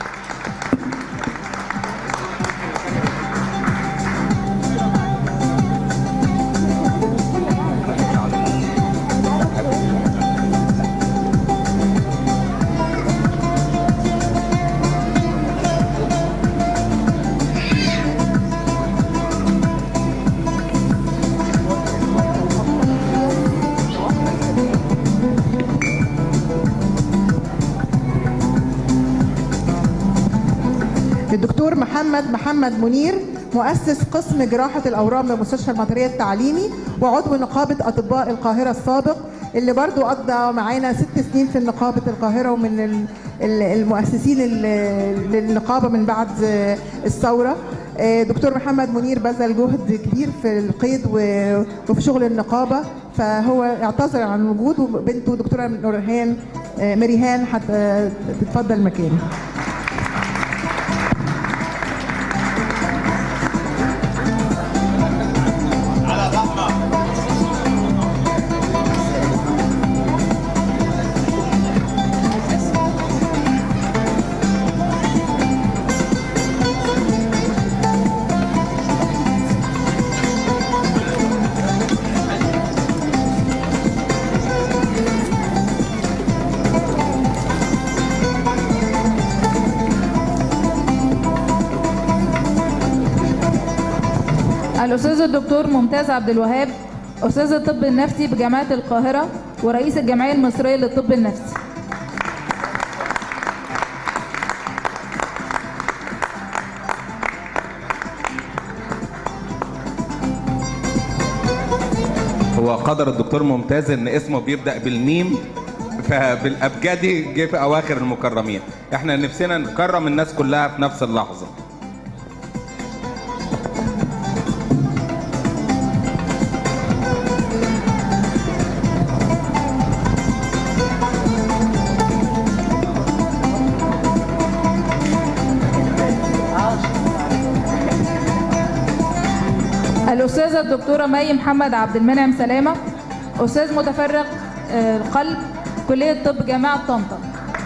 الدكتور محمد منير، مؤسس قسم جراحة الأورام بمستشفى المطرية التعليمي وعضو نقابة أطباء القاهرة السابق، اللي برضو قضى معانا 6 سنين في نقابة القاهرة، ومن المؤسسين للنقابة من بعد الثورة. دكتور محمد منير بذل جهد كبير في القيد وفي شغل النقابة، فهو اعتذر عن الوجود، وبنته دكتورة مريهان هتتفضل مكانه. الأستاذ الدكتور ممتاز عبد الوهاب، أستاذ الطب النفسي بجامعة القاهرة ورئيس الجمعية المصرية للطب النفسي. هو قدر الدكتور ممتاز ان اسمه بيبدأ بالميم، فبالأبجدي جه في أواخر المكرمين. احنا نفسنا نكرم الناس كلها في نفس اللحظة. الأستاذة الدكتورة مي محمد عبد المنعم سلامة، أستاذ متفرغ القلب كلية طب جامعة طنطا.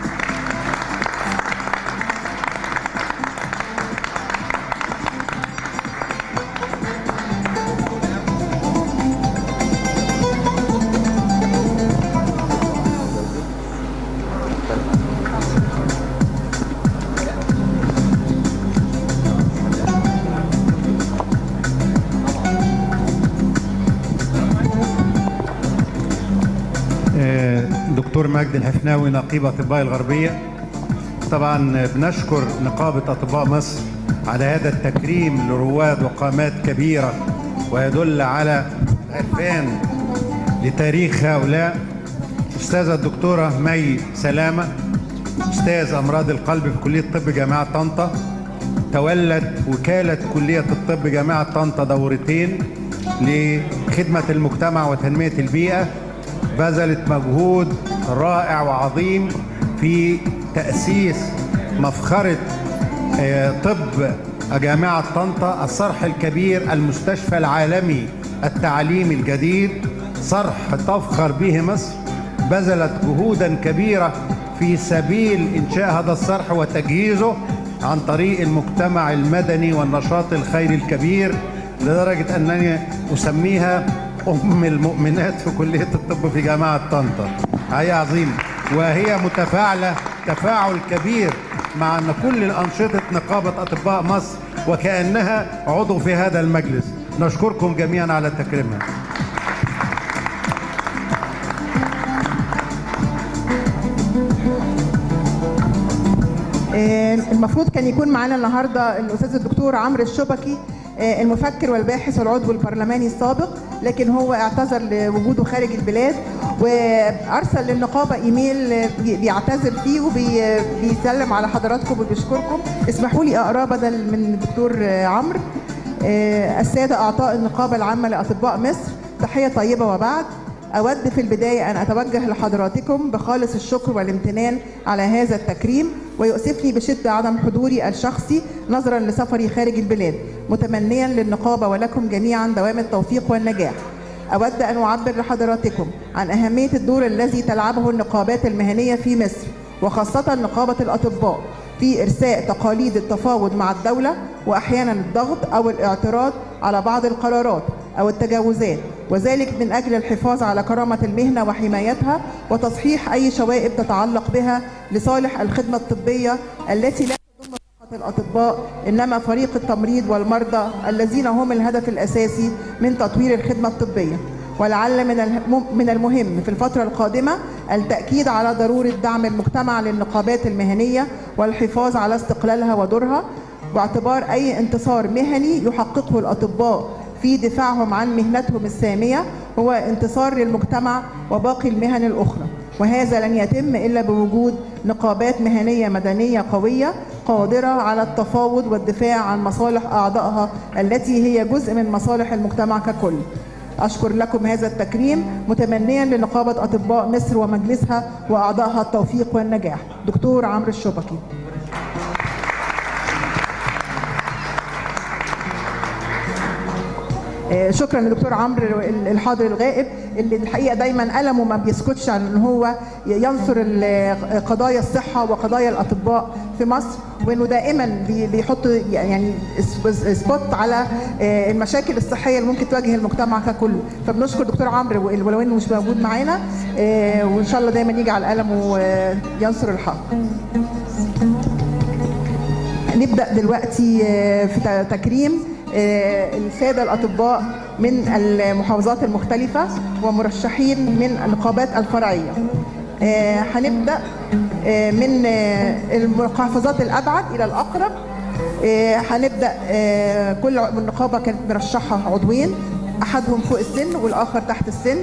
دكتور مجدي الحفناوي، نقيب أطباء الغربية. طبعا بنشكر نقابة أطباء مصر على هذا التكريم لرواد وقامات كبيرة، ويدل على عرفان لتاريخ هؤلاء. أستاذة الدكتورة مي سلامة، أستاذ أمراض القلب في كلية طب جامعة طنطا، تولت وكالة كلية الطب جامعة طنطا دورتين لخدمة المجتمع وتنمية البيئة، بذلت مجهود رائع وعظيم في تأسيس مفخرة طب جامعة طنطا الصرح الكبير، المستشفى العالمي التعليمي الجديد، صرح تفخر به مصر، بذلت جهودا كبيرة في سبيل إنشاء هذا الصرح وتجهيزه عن طريق المجتمع المدني والنشاط الخيري الكبير، لدرجة أنني أسميها أم المؤمنات في كلية الطب في جامعة طنطا. حقيقة عظيمة، وهي متفاعلة تفاعل كبير مع أن كل أنشطة نقابة أطباء مصر وكأنها عضو في هذا المجلس. نشكركم جميعا على تكريمها. المفروض كان يكون معانا النهارده الاستاذ الدكتور عمرو الشبكي، المفكر والباحث والعضو البرلماني السابق، لكن هو اعتذر لوجوده خارج البلاد، وارسل للنقابه ايميل بيعتذر فيه وبيسلم على حضراتكم وبيشكركم. اسمحوا لي اقراه بدل من الدكتور عمرو. الساده اعضاء النقابه العامه لاطباء مصر، تحيه طيبه وبعد. أود في البداية أن أتوجه لحضراتكم بخالص الشكر والامتنان على هذا التكريم، ويؤسفني بشدة عدم حضوري الشخصي نظرا لسفري خارج البلاد، متمنيا للنقابة ولكم جميعا دوام التوفيق والنجاح. أود أن أعبر لحضراتكم عن أهمية الدور الذي تلعبه النقابات المهنية في مصر، وخاصة نقابة الأطباء، في إرساء تقاليد التفاوض مع الدولة، وأحيانا الضغط أو الاعتراض على بعض القرارات أو التجاوزات، وذلك من أجل الحفاظ على كرامة المهنة وحمايتها، وتصحيح أي شوائب تتعلق بها لصالح الخدمة الطبية التي لا تضم فقط الأطباء، إنما فريق التمريض والمرضى الذين هم الهدف الأساسي من تطوير الخدمة الطبية. ولعل من المهم في الفترة القادمة التأكيد على ضرورة دعم المجتمع للنقابات المهنية والحفاظ على استقلالها ودورها، باعتبار أي انتصار مهني يحققه الأطباء في دفاعهم عن مهنتهم السامية هو انتصار للمجتمع وباقي المهن الأخرى، وهذا لن يتم إلا بوجود نقابات مهنية مدنية قوية قادرة على التفاوض والدفاع عن مصالح أعضائها التي هي جزء من مصالح المجتمع ككل. أشكر لكم هذا التكريم، متمنيا لنقابة أطباء مصر ومجلسها وأعضائها التوفيق والنجاح. دكتور عمرو الشبكي. شكرا لدكتور عمرو الحاضر الغائب، اللي الحقيقه دايما قلمه ما بيسكتش عن ان هو ينصر قضايا الصحه وقضايا الاطباء في مصر، وانه دائما بيحط يعني سبوت على المشاكل الصحيه اللي ممكن تواجه المجتمع ككل. فبنشكر دكتور عمرو ولو انه مش موجود معانا، وان شاء الله دايما يجي على القلم وينصر الحق. نبدا دلوقتي في تكريم السادة الأطباء من المحافظات المختلفة ومرشحين من النقابات الفرعية. هنبدأ من المحافظات الأبعد إلى الأقرب. هنبدأ كل نقابة كانت مرشحة عضوين، أحدهم فوق السن والآخر تحت السن،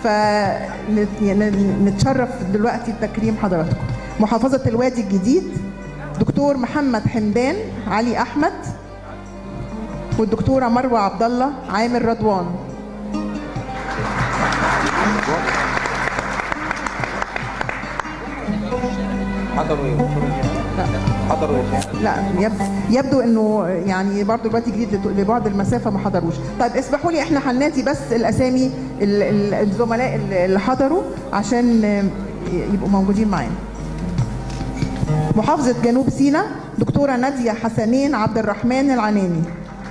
فنتشرف دلوقتي بتكريم حضراتكم. محافظة الوادي الجديد، دكتور محمد حمدان علي أحمد، والدكتورة مروة عبد الله عامر رضوان. لا يبدو انه يعني برضه دلوقتي جديد لبعد المسافه ما حضروش. طيب اسمحوا لي احنا هننادي بس الاسامي الزملاء اللي حضروا عشان يبقوا موجودين معانا. محافظه جنوب سيناء، دكتوره ناديه حسنين عبد الرحمن العناني.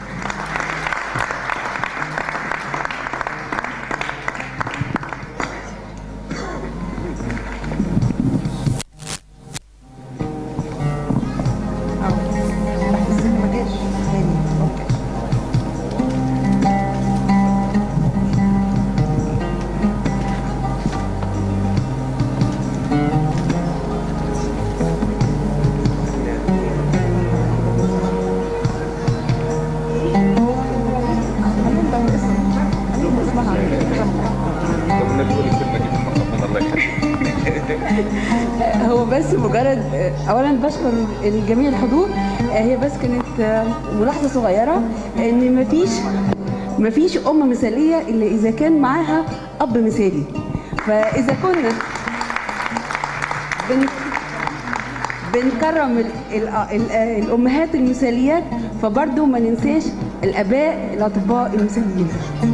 هو بس مجرد اولا بشكر الجميع الحضور. هي بس كانت ملاحظه صغيره ان مفيش ام مثاليه الا اذا كان معاها اب مثالي. فاذا كنا بنكرم الامهات المثاليات، فبرضه ما ننساش الاباء الاطباء المثاليين.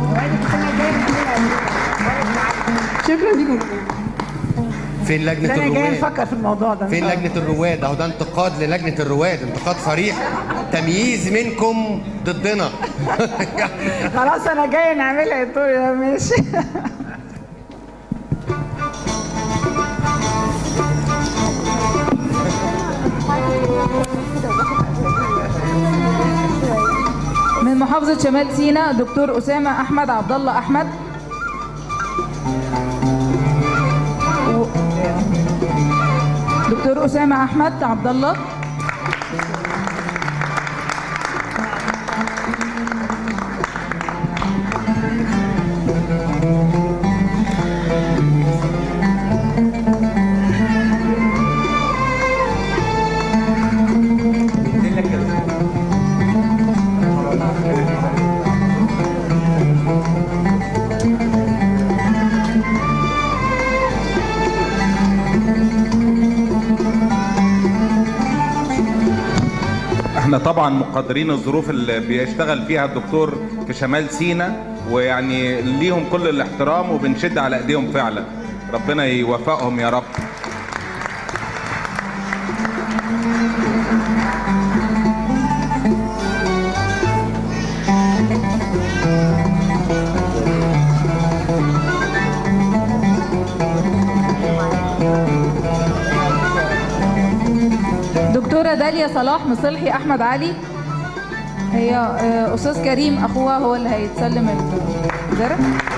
شكرا لكم. فين لجنه انا جاي الرواد؟ نفكر في الموضوع ده. فين لجنه الرواد؟ اهو ده انتقاد للجنه الرواد، انتقاد صريح، تمييز منكم ضدنا. خلاص انا جاي نعملها يا دكتور. ماشي. من محافظة شمال سيناء دكتور أسامة أحمد عبد الله أحمد. دكتور أسامة أحمد عبد الله. احنا طبعا مقدرين الظروف اللي بيشتغل فيها الدكتور في شمال سيناء، ويعني ليهم كل الاحترام وبنشد على ايديهم فعلا. ربنا يوفقهم يا رب. دكتورة داليا صلاح مصلحي أحمد علي. هي أستاذ كريم أخوها هو اللي هيتسلم الزرع.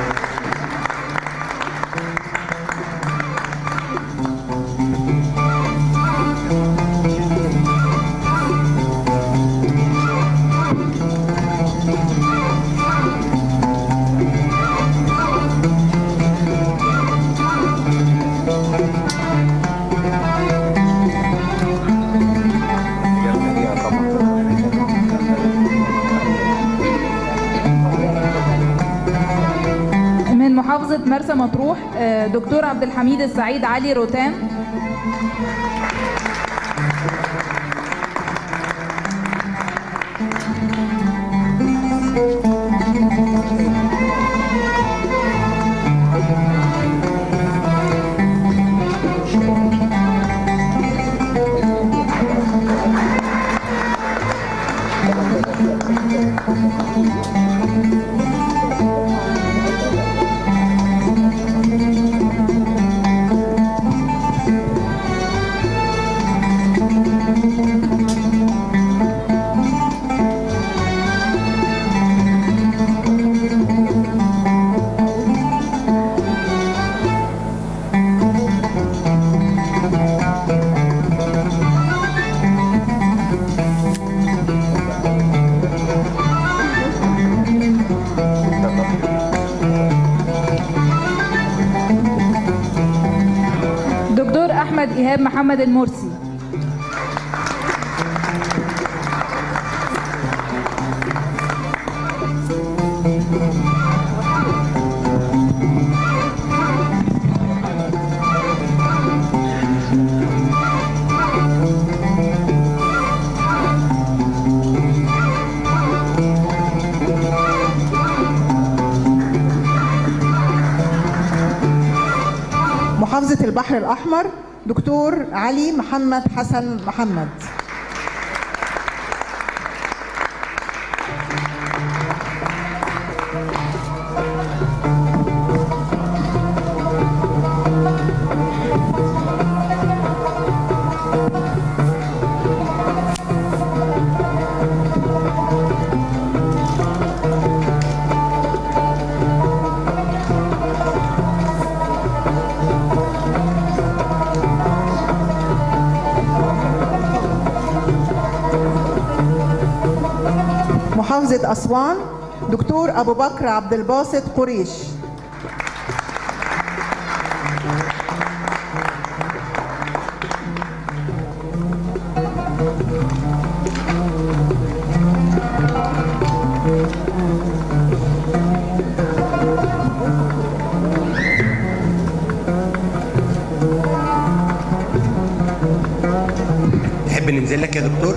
محافظة مرسى مطروح دكتور عبد الحميد السعيد علي روتان. إيهاب محمد المرسي. محافظة البحر الأحمر دكتور علي محمد حسن محمد. محافظة أسوان دكتور أبو بكر عبد الباسط قريش. ممكن ننزل لك يا دكتور؟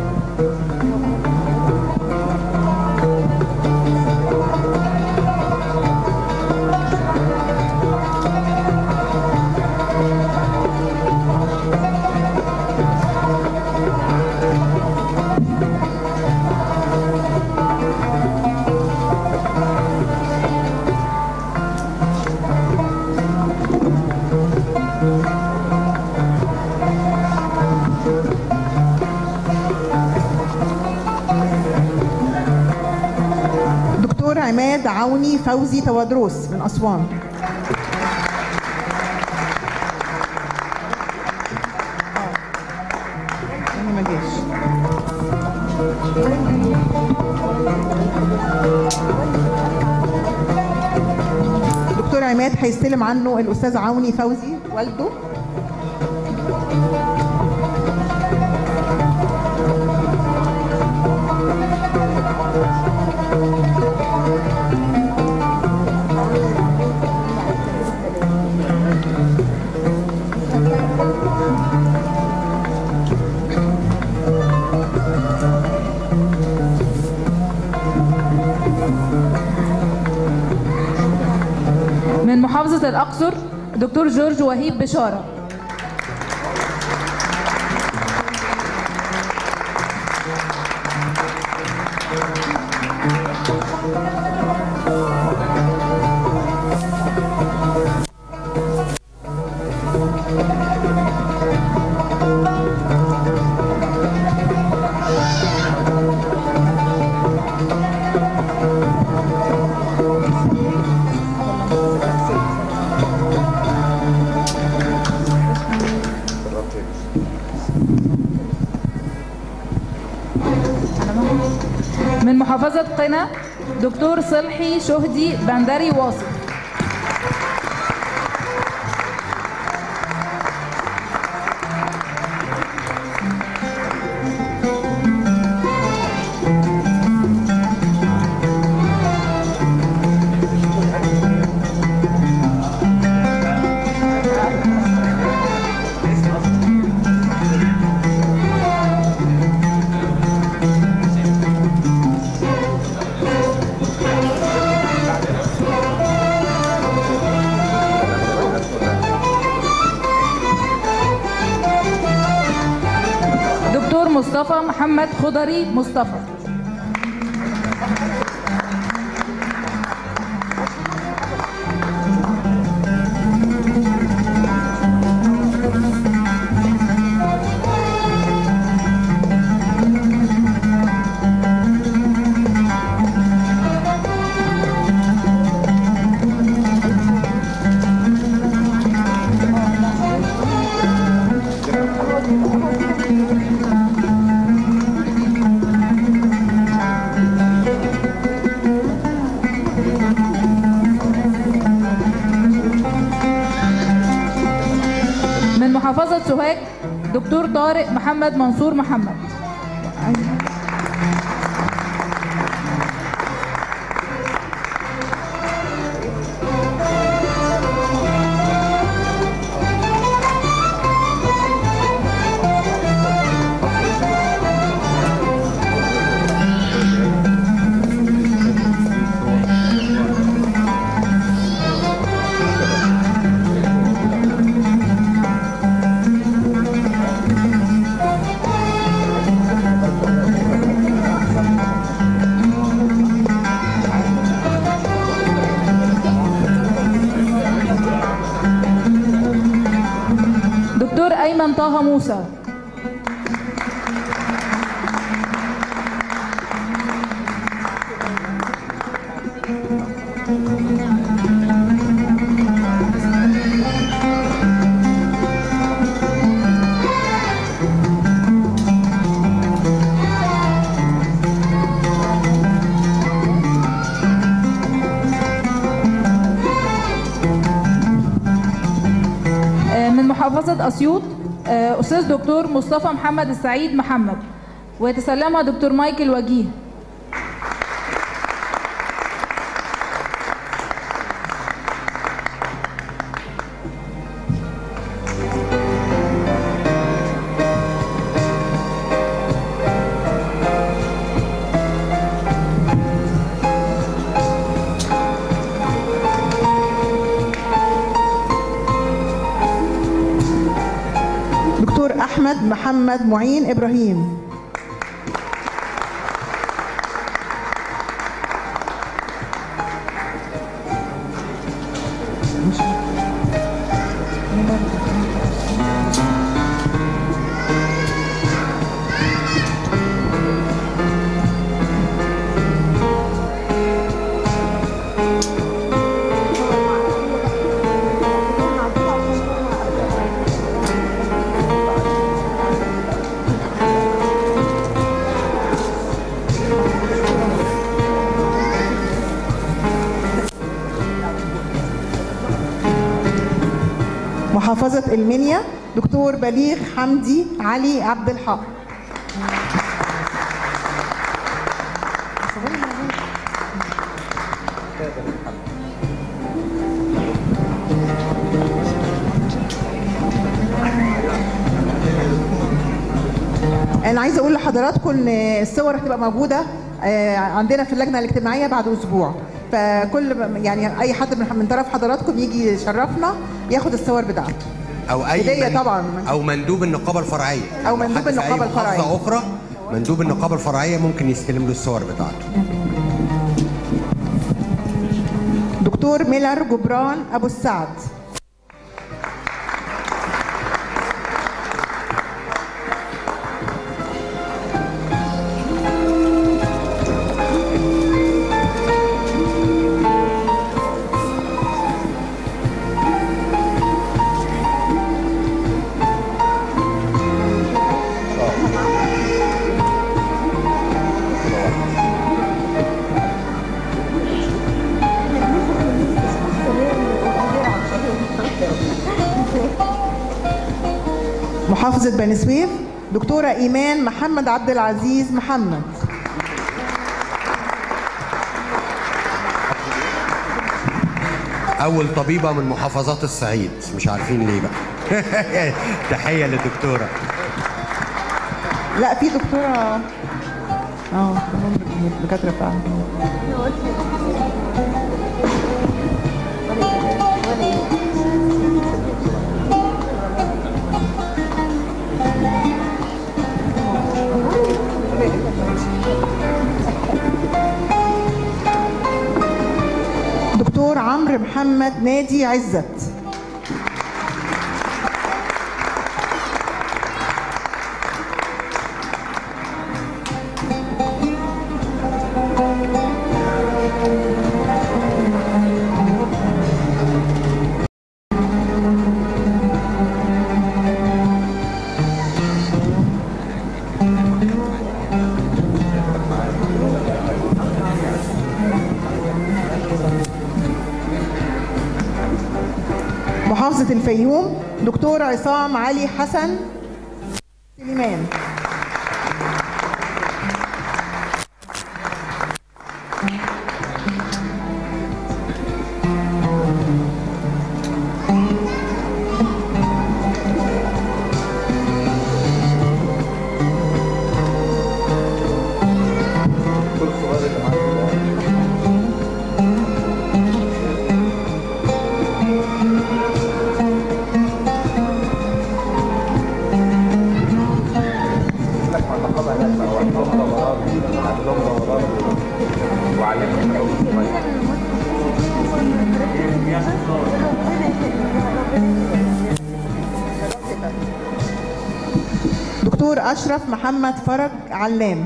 دكتور عماد عوني فوزي توادروس من أسوان. ما جاش. دكتور عماد هيستلم عنه الأستاذ عوني فوزي والده. من محافظة الأقصر دكتور جورج وهيب بشارة. من محافظة قنا دكتور صلحي شهدي بندري واصف. مصطفى محمد خضري مصطفى. محافظة سوهاج دكتور طارق محمد منصور محمد. أيمن طه موسى. من محافظة أسيوط أستاذ دكتور مصطفى محمد السعيد محمد، ويتسلمها دكتور مايكل وجيه. أحمد محمد معين إبراهيم. محافظة المنيا دكتور بليغ حمدي علي عبد الحق. أنا عايزة أقول لحضراتكم إن الصور هتبقى موجودة عندنا في اللجنة الاجتماعية بعد أسبوع، فكل يعني أي حد من طرف حضراتكم يجي يشرفنا ياخد الصور بتاعته. أو أي طبعا أو مندوب النقابة الفرعية، أو مندوب النقابة الفرعية أخرى، مندوب النقابة الفرعية ممكن يستلم له الصور بتاعته. دكتور ميلر جبران أبو السعد. محافظة بني سويف دكتورة إيمان محمد عبد العزيز محمد. أول طبيبة من محافظات الصعيد، مش عارفين ليه بقى. تحية للدكتورة. لا في دكتورة دكاترة فعلا. دكتور عمرو محمد نادي عزت. محافظة الفيوم دكتور عصام علي حسن سليمان. دكتور أشرف محمد فرج علام.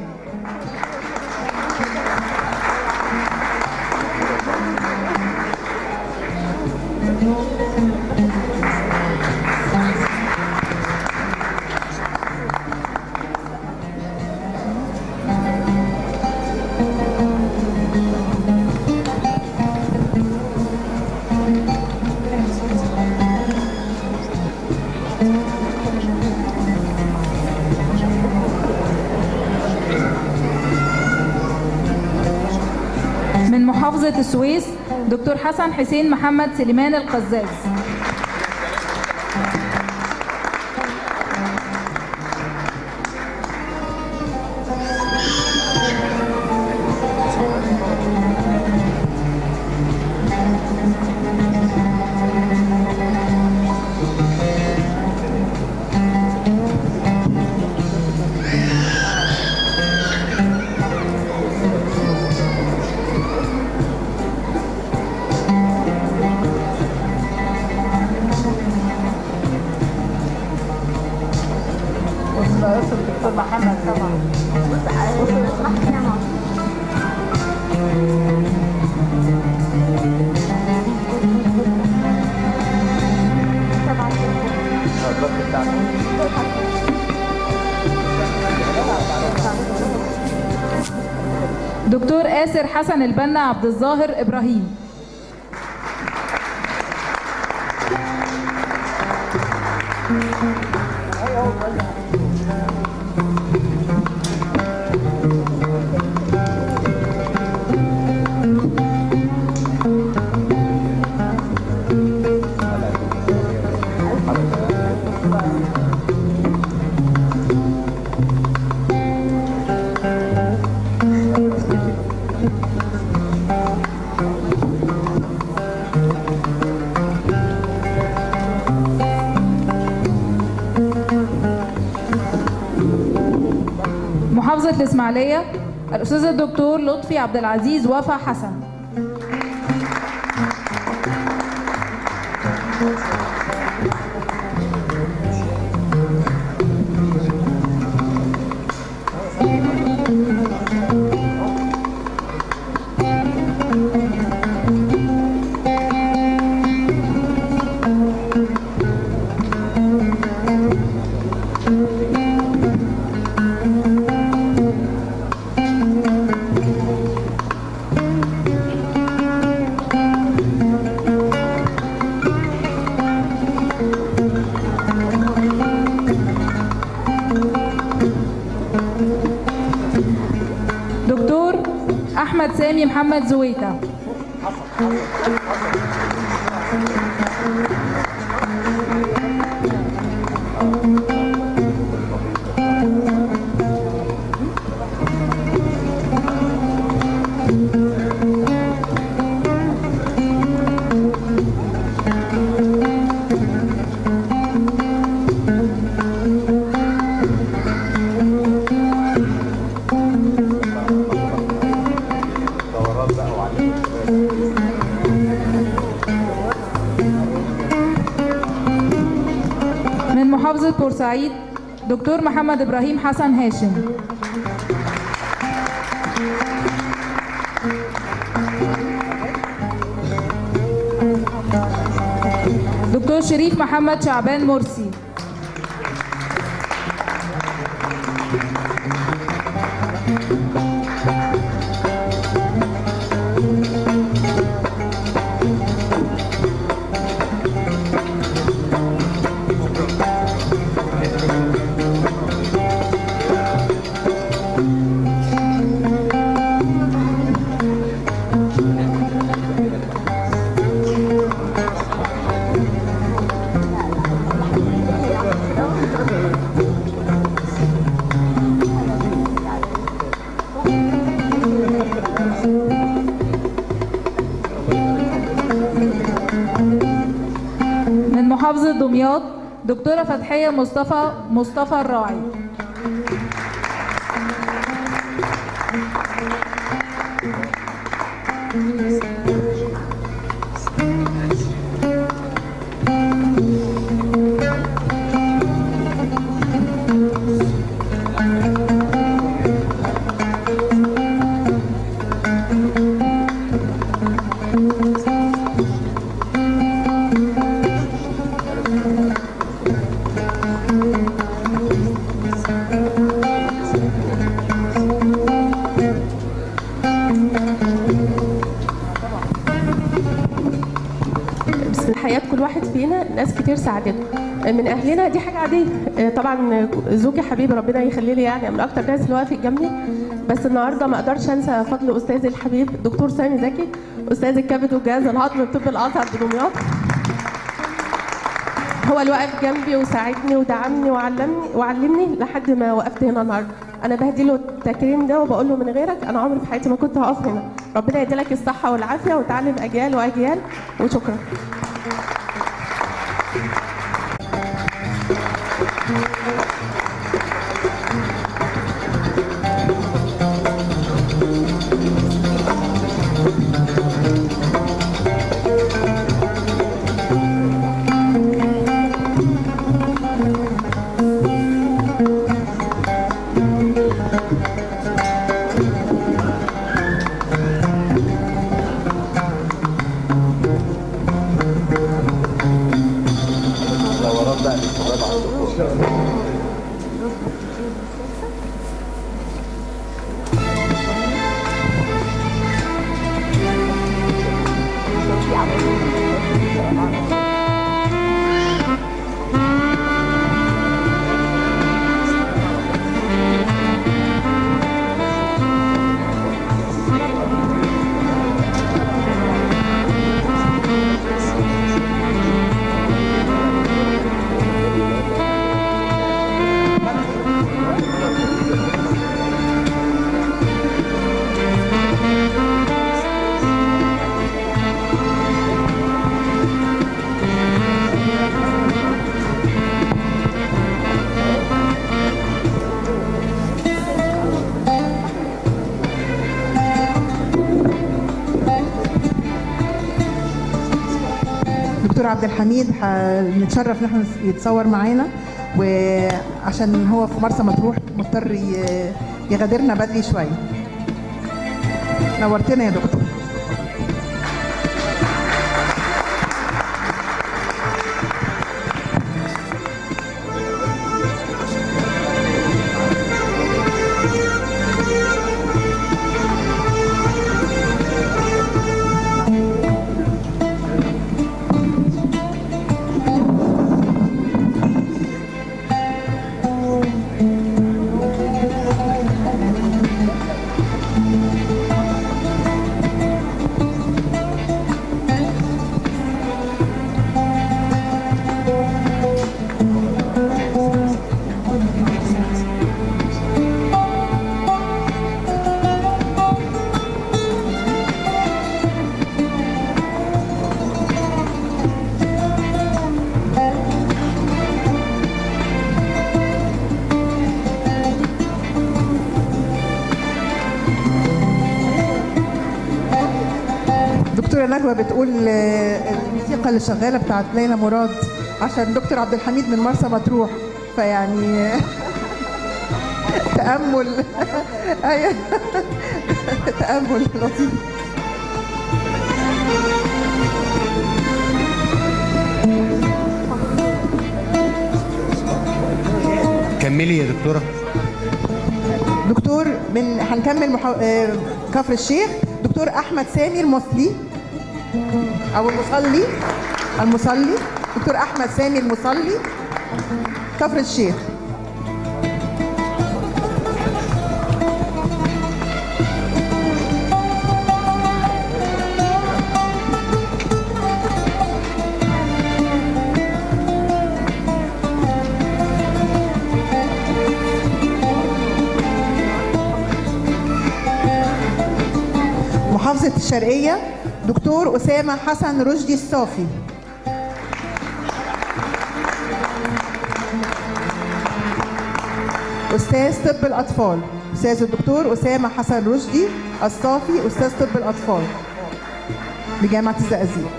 محافظة السويس دكتور حسن حسين محمد سليمان القزاز. دكتور محمد طبعا. دكتور آسر حسن البنا عبد الظاهر إبراهيم. محافظة الإسماعيلية الأستاذ الدكتور لطفي عبد العزيز وفا حسن. دكتور أحمد سامي محمد زويتا. من محافظة بورسعيد دكتور محمد إبراهيم حسن هاشم. دكتور شريف محمد شعبان مرسي. من محافظة دمياط دكتورة فتحية مصطفى الراعي. حياة كل واحد فينا ناس كتير ساعدته من اهلنا، دي حاجه عاديه. طبعا زوجي حبيبي ربنا يخليه لي، يعني من اكتر الناس اللي واقفه جنبي. بس النهارده ما اقدرش انسى فضل استاذي الحبيب الدكتور سامي زكي، استاذ الكبد والجهاز الهضمي بطب الازهر بدمياط. هو اللي واقف جنبي وساعدني ودعمني وعلمني لحد ما وقفت هنا النهارده. انا بهدي له التكريم ده وبقول له من غيرك انا عمري في حياتي ما كنت هقف هنا. ربنا يديلك الصحه والعافيه وتعلم اجيال واجيال، وشكرا. دكتور عبد الحميد نتشرف ان احنا يتصور معانا، وعشان هو في مرسى مطروح مضطر يغادرنا بدري شويه. نورتنا يا دكتور. نجوى بتقول الموسيقى اللي شغاله بتاعت ليلى مراد عشان دكتور عبد الحميد من مرسى مطروح، فيعني تأمل ايوه تأمل لطيف. كملي يا دكتوره. دكتور من هنكمل كفر الشيخ، دكتور احمد سامي المصلي او المصلي دكتور احمد سامي المصلي كفر الشيخ. محافظة الشرقية دكتور أسامة حسن رشدي الصافي. أستاذ طب الأطفال، أستاذ الدكتور أسامة حسن رشدي الصافي، أستاذ طب الأطفال بجامعة الزقازيق.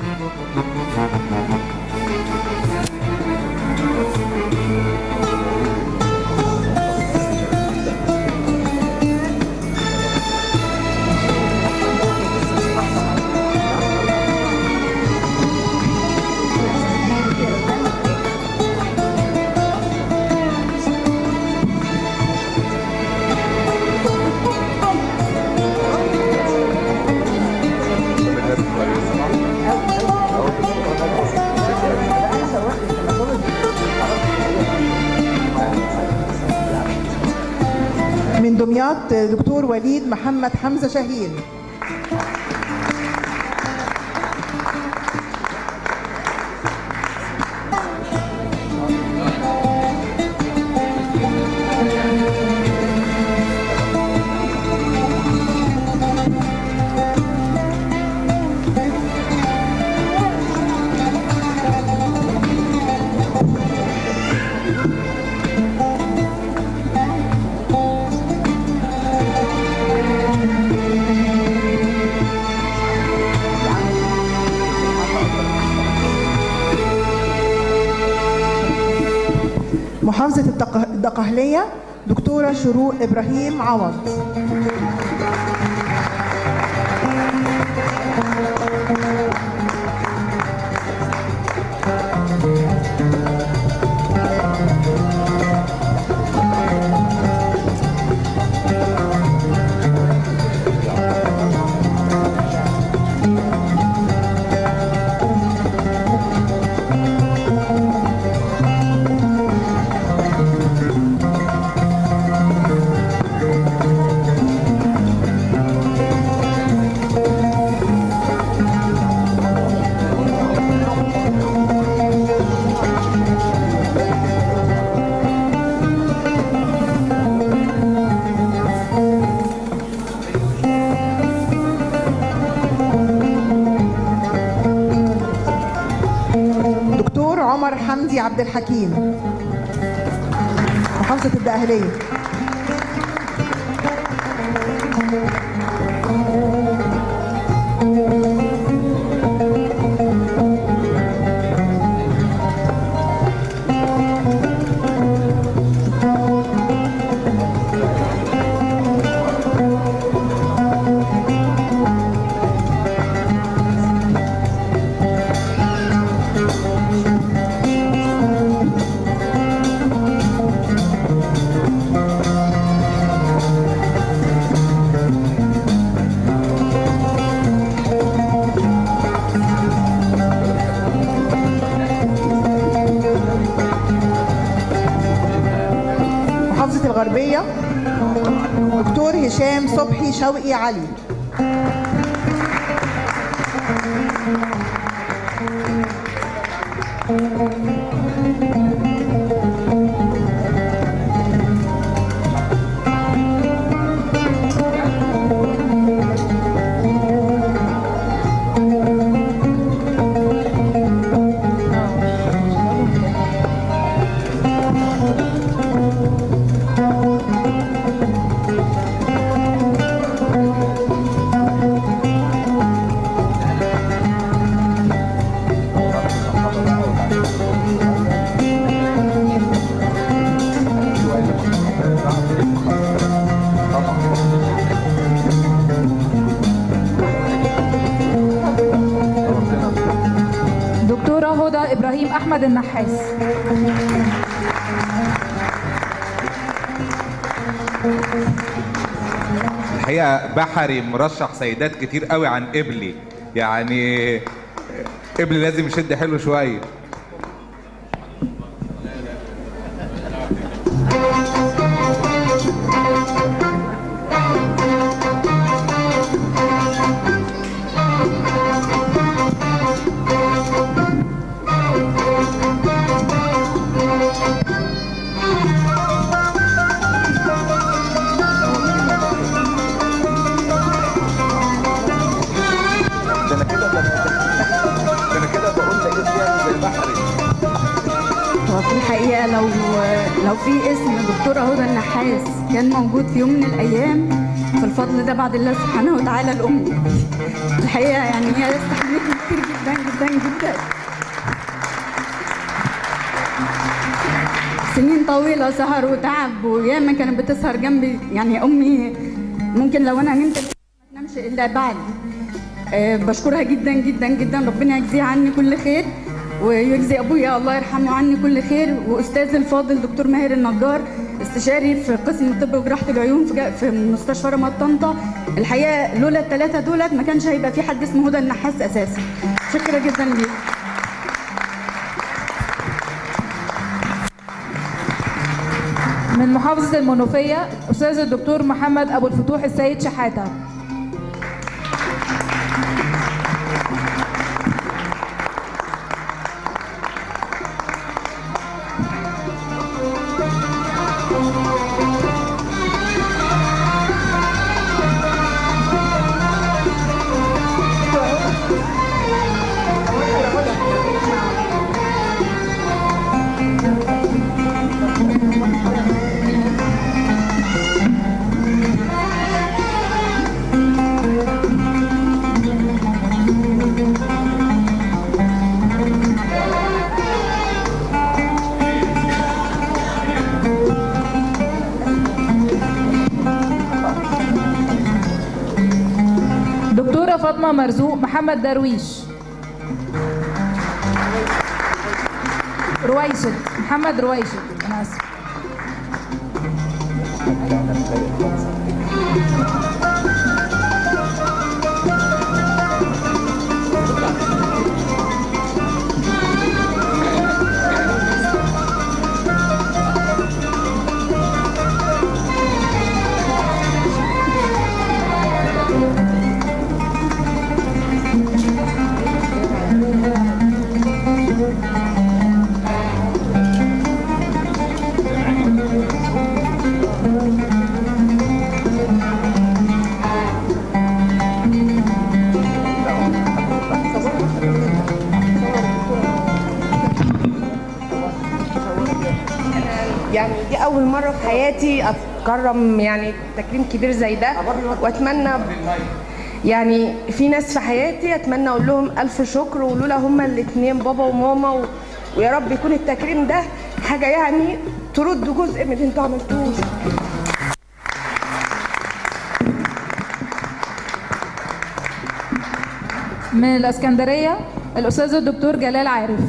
من دمياط دكتور وليد محمد حمزة شاهين. محافظة الدقهلية دكتورة شروق إبراهيم عوض. دكتور عمر حمدي عبد الحكيم، محافظة الدقهلية. الغربية دكتور هشام صبحي شوقي علي. إبراهيم أحمد النحاس. الحقيقة بحري مرشح سيدات كتير قوي عن قبلي، يعني قبلي لازم يشد حلو شوية. لو في اسم دكتورة هدى النحاس كان موجود في يوم من الأيام، فالفضل ده بعد الله سبحانه وتعالى لأمي. الحقيقة يعني هي استحملتني كتير جدا جدا جدا، سنين طويلة سهر وتعب، وياما كانت بتسهر جنبي. يعني أمي ممكن لو أنا نمت ما تنامش إلا بعد. بشكرها جدا جدا جدا، ربنا يجزيها عني كل خير ويجزي ابويا الله يرحمه عني كل خير. واستاذ الفاضل دكتور ماهر النجار، استشاري في قسم الطب وجراحه العيون في مستشفى رمض طنطا. الحقيقه لولا الثلاثه دولت ما كانش هيبقى في حد اسمه هدى النحاس اساسا. شكرا جدا ليك. من محافظه المنوفيه استاذ الدكتور محمد ابو الفتوح السيد شحاته. فاطمة مرزوق محمد درويش. رويشد محمد رويشد، أنا آسف. يعني دي أول مرة في حياتي أتكرم يعني تكريم كبير زي ده، وأتمنى يعني في ناس في حياتي أتمنى أقول لهم ألف شكر، ولولا هما الاتنين بابا وماما ويا رب يكون التكريم ده حاجة يعني ترد جزء من اللي انتوا عملتوه. من الإسكندرية الأستاذ الدكتور جلال عارف.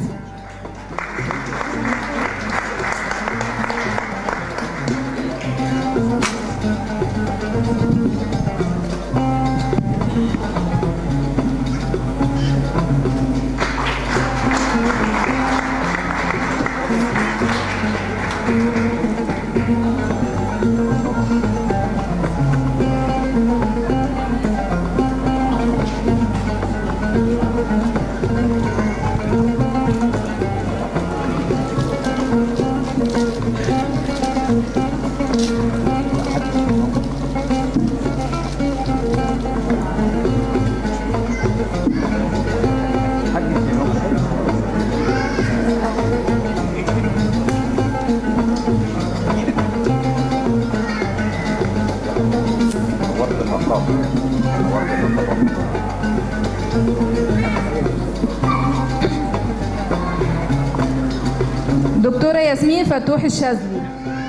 دكتورة ياسمين فتوح الشاذلي.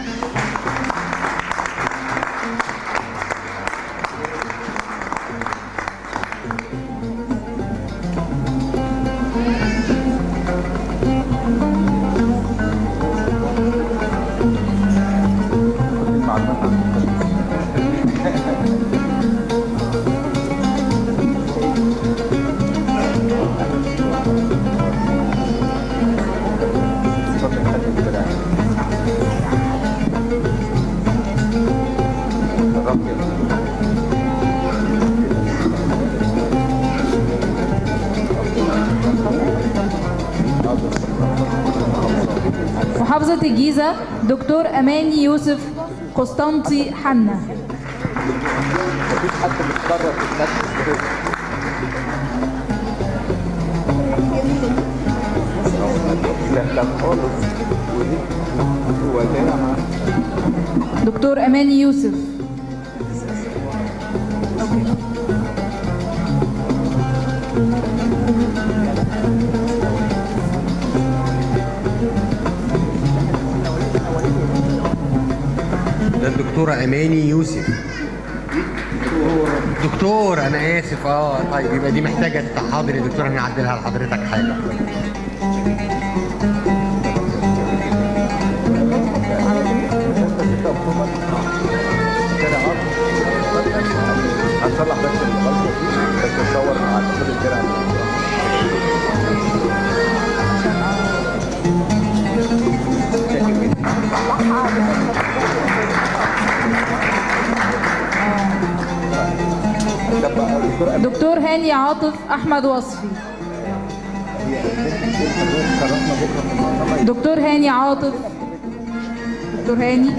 محافظة الجيزة دكتور أماني يوسف قسطنطي حنا. مفيش حد بيتكرر في الناس. دكتور أماني يوسف. ده الدكتورة أماني يوسف. دكتور أنا آسف. طيب يبقى دي محتاجة تحاضر يا دكتور، هنعدلها لحضرتك حاجة. هنصلح بس الغلطة دي، بس ندور مع الدكتور الجرعي. دكتور هاني عاطف أحمد وصفي. دكتور هاني عاطف. دكتور هاني.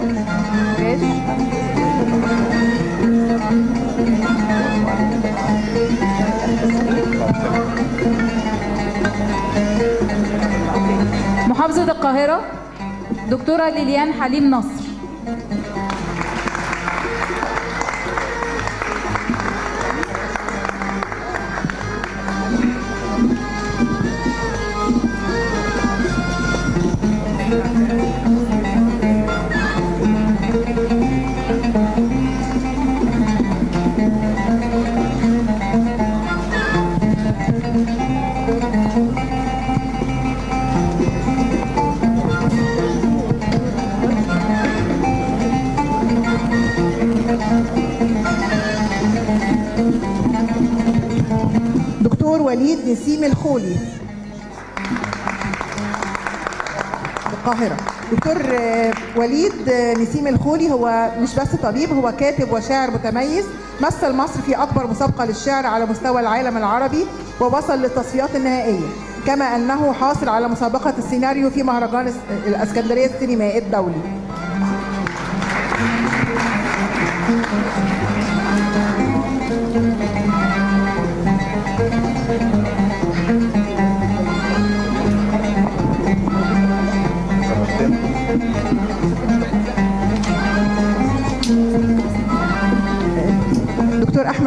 محافظة القاهرة دكتورة ليليان حليم نصر. دكتور وليد نسيم الخولي القاهرة. دكتور وليد نسيم الخولي هو مش بس طبيب، هو كاتب وشاعر متميز، مثل مصر في أكبر مسابقة للشعر على مستوى العالم العربي ووصل للتصفيات النهائية، كما أنه حاصل على مسابقة السيناريو في مهرجان الإسكندرية السينمائي الدولي.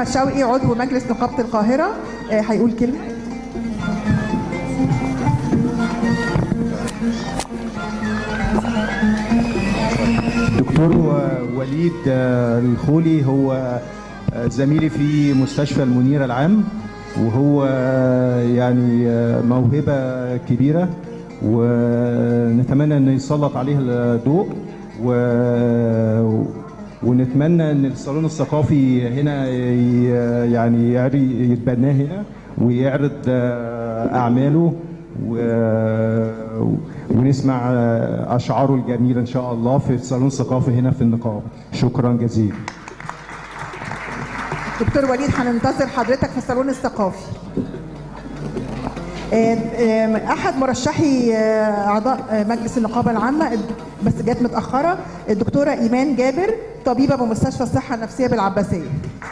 احمد شوقي عضو مجلس نقابه القاهره هيقول كلمه. دكتور وليد الخولي هو زميلي في مستشفى المنيرة العام، وهو يعني موهبة كبيرة ونتمنى أن يسلط عليها الضوء، ونتمنى أن الصالون الثقافي هنا يعني يتبناه هنا ويعرض أعماله ونسمع أشعاره الجميلة إن شاء الله في الصالون الثقافي هنا في النقابة. شكرا جزيلا. دكتور وليد هننتظر حضرتك في الصالون الثقافي. احد مرشحي اعضاء مجلس النقابه العامه بس جت متاخره، الدكتوره ايمان جابر، طبيبه بمستشفى الصحه النفسيه بالعباسيه.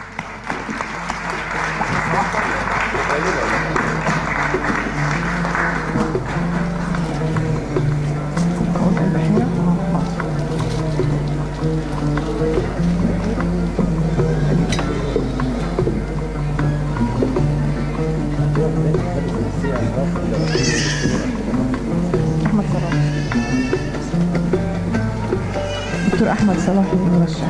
دكتور احمد صلاح المرشح.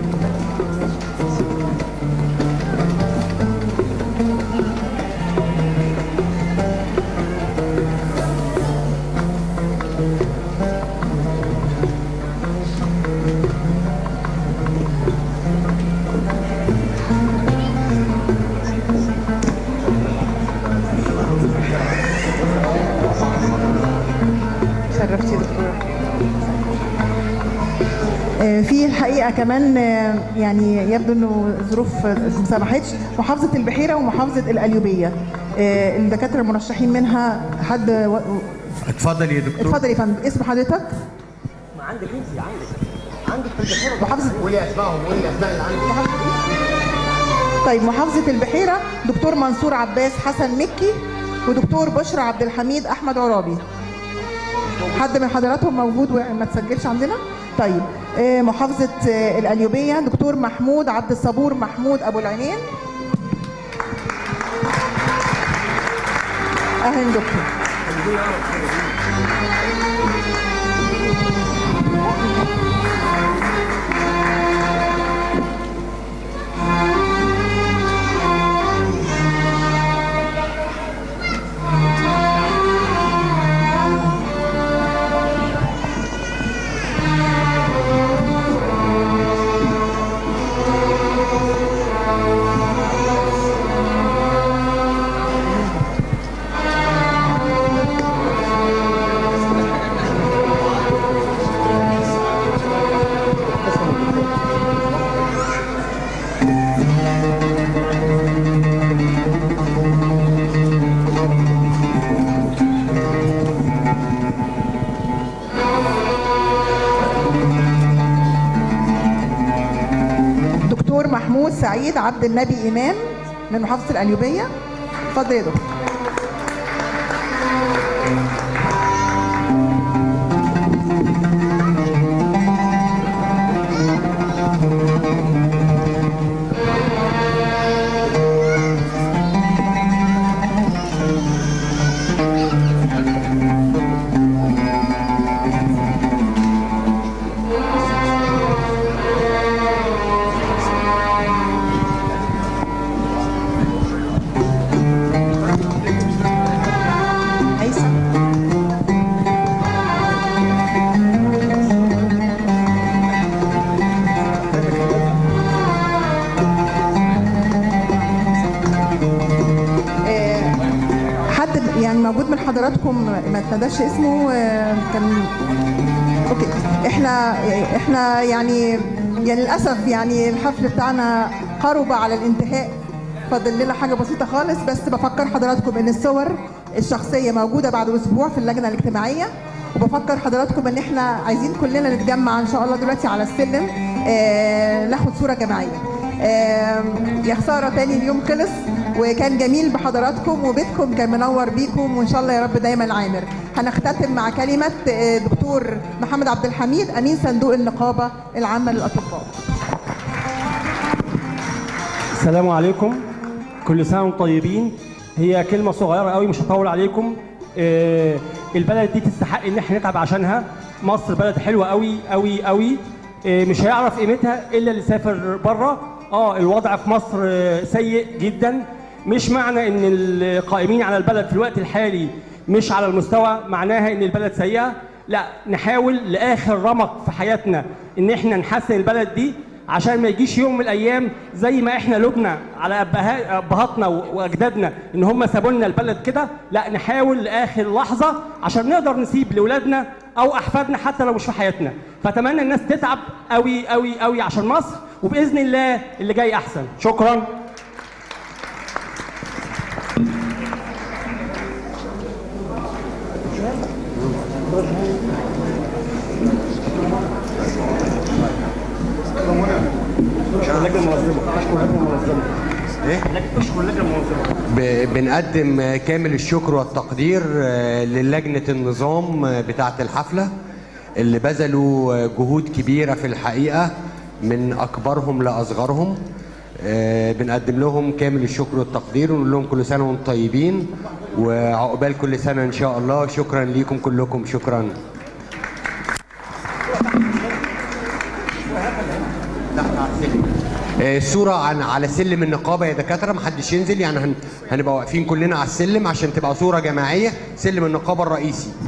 شرفتي دكتور. في الحقيقه كمان يعني يبدو انه ظروف ما سمحتش، محافظه البحيره ومحافظه القليوبيه الدكاتره المرشحين منها حد اتفضل يا دكتور. اتفضل يا فندم. اسم حضرتك؟ ما عندك انت عندك في البحيره محافظه. قولي اسمائهم، قولي الاسماء اللي عندك. طيب محافظه البحيره دكتور منصور عباس حسن مكي ودكتور بشرى عبد الحميد احمد عرابي. حد من حضراتهم موجود وما تسجلش عندنا؟ طيب محافظة القليوبية دكتور محمود عبد الصبور محمود أبو العينين. أهلا دكتور. محمود سعيد عبد النبي إمام من محافظة القليوبية. اتفضل يا دكتور. موجود من حضراتكم ما اتنداش اسمه كان اوكي. احنا يعني للاسف يعني الحفل بتاعنا قرب على الانتهاء، فاضل لنا حاجه بسيطه خالص، بس بفكر حضراتكم ان الصور الشخصيه موجوده بعد اسبوع في اللجنه الاجتماعيه، وبفكر حضراتكم ان احنا عايزين كلنا نتجمع ان شاء الله دلوقتي على السلم ناخد صوره جماعيه. يا خساره تاني اليوم خلص، وكان جميل بحضراتكم وبيتكم كان منور بيكم، وان شاء الله يا رب دايما عامر. هنختتم مع كلمه دكتور محمد عبد الحميد امين صندوق النقابه العامه للاطباء. السلام عليكم، كل سنه وانتم طيبين. هي كلمه صغيره قوي مش هطول عليكم. البلد دي تستحق ان احنا نتعب عشانها. مصر بلد حلوه قوي قوي قوي، مش هيعرف قيمتها الا اللي سافر بره. الوضع في مصر سيء جدا. مش معنى ان القائمين على البلد في الوقت الحالي مش على المستوى معناها ان البلد سيئه. لا، نحاول لاخر رمق في حياتنا ان احنا نحسن البلد دي، عشان ما يجيش يوم من الايام زي ما احنا لبنا على ابهاتنا واجدادنا ان هم سابوا لنا البلد كده. لا، نحاول لاخر لحظه عشان نقدر نسيب لاولادنا او احفادنا حتى لو مش في حياتنا. فاتمنى الناس تتعب قوي قوي قوي عشان مصر، وباذن الله اللي جاي احسن. شكرا. بنقدم كامل الشكر والتقدير للجنة النظام بتاعة الحفلة اللي بذلوا جهود كبيرة في الحقيقة من أكبرهم لأصغرهم. بنقدم لهم كامل الشكر والتقدير ونقول لهم كل سنة وانتم طيبين وعقبال كل سنة إن شاء الله. شكرا ليكم كلكم. شكرا. صورة على سلم النقابة يا دكاترة، محدش ينزل، يعني هنبقى واقفين كلنا على السلم عشان تبقى صورة جماعية. سلم النقابة الرئيسي.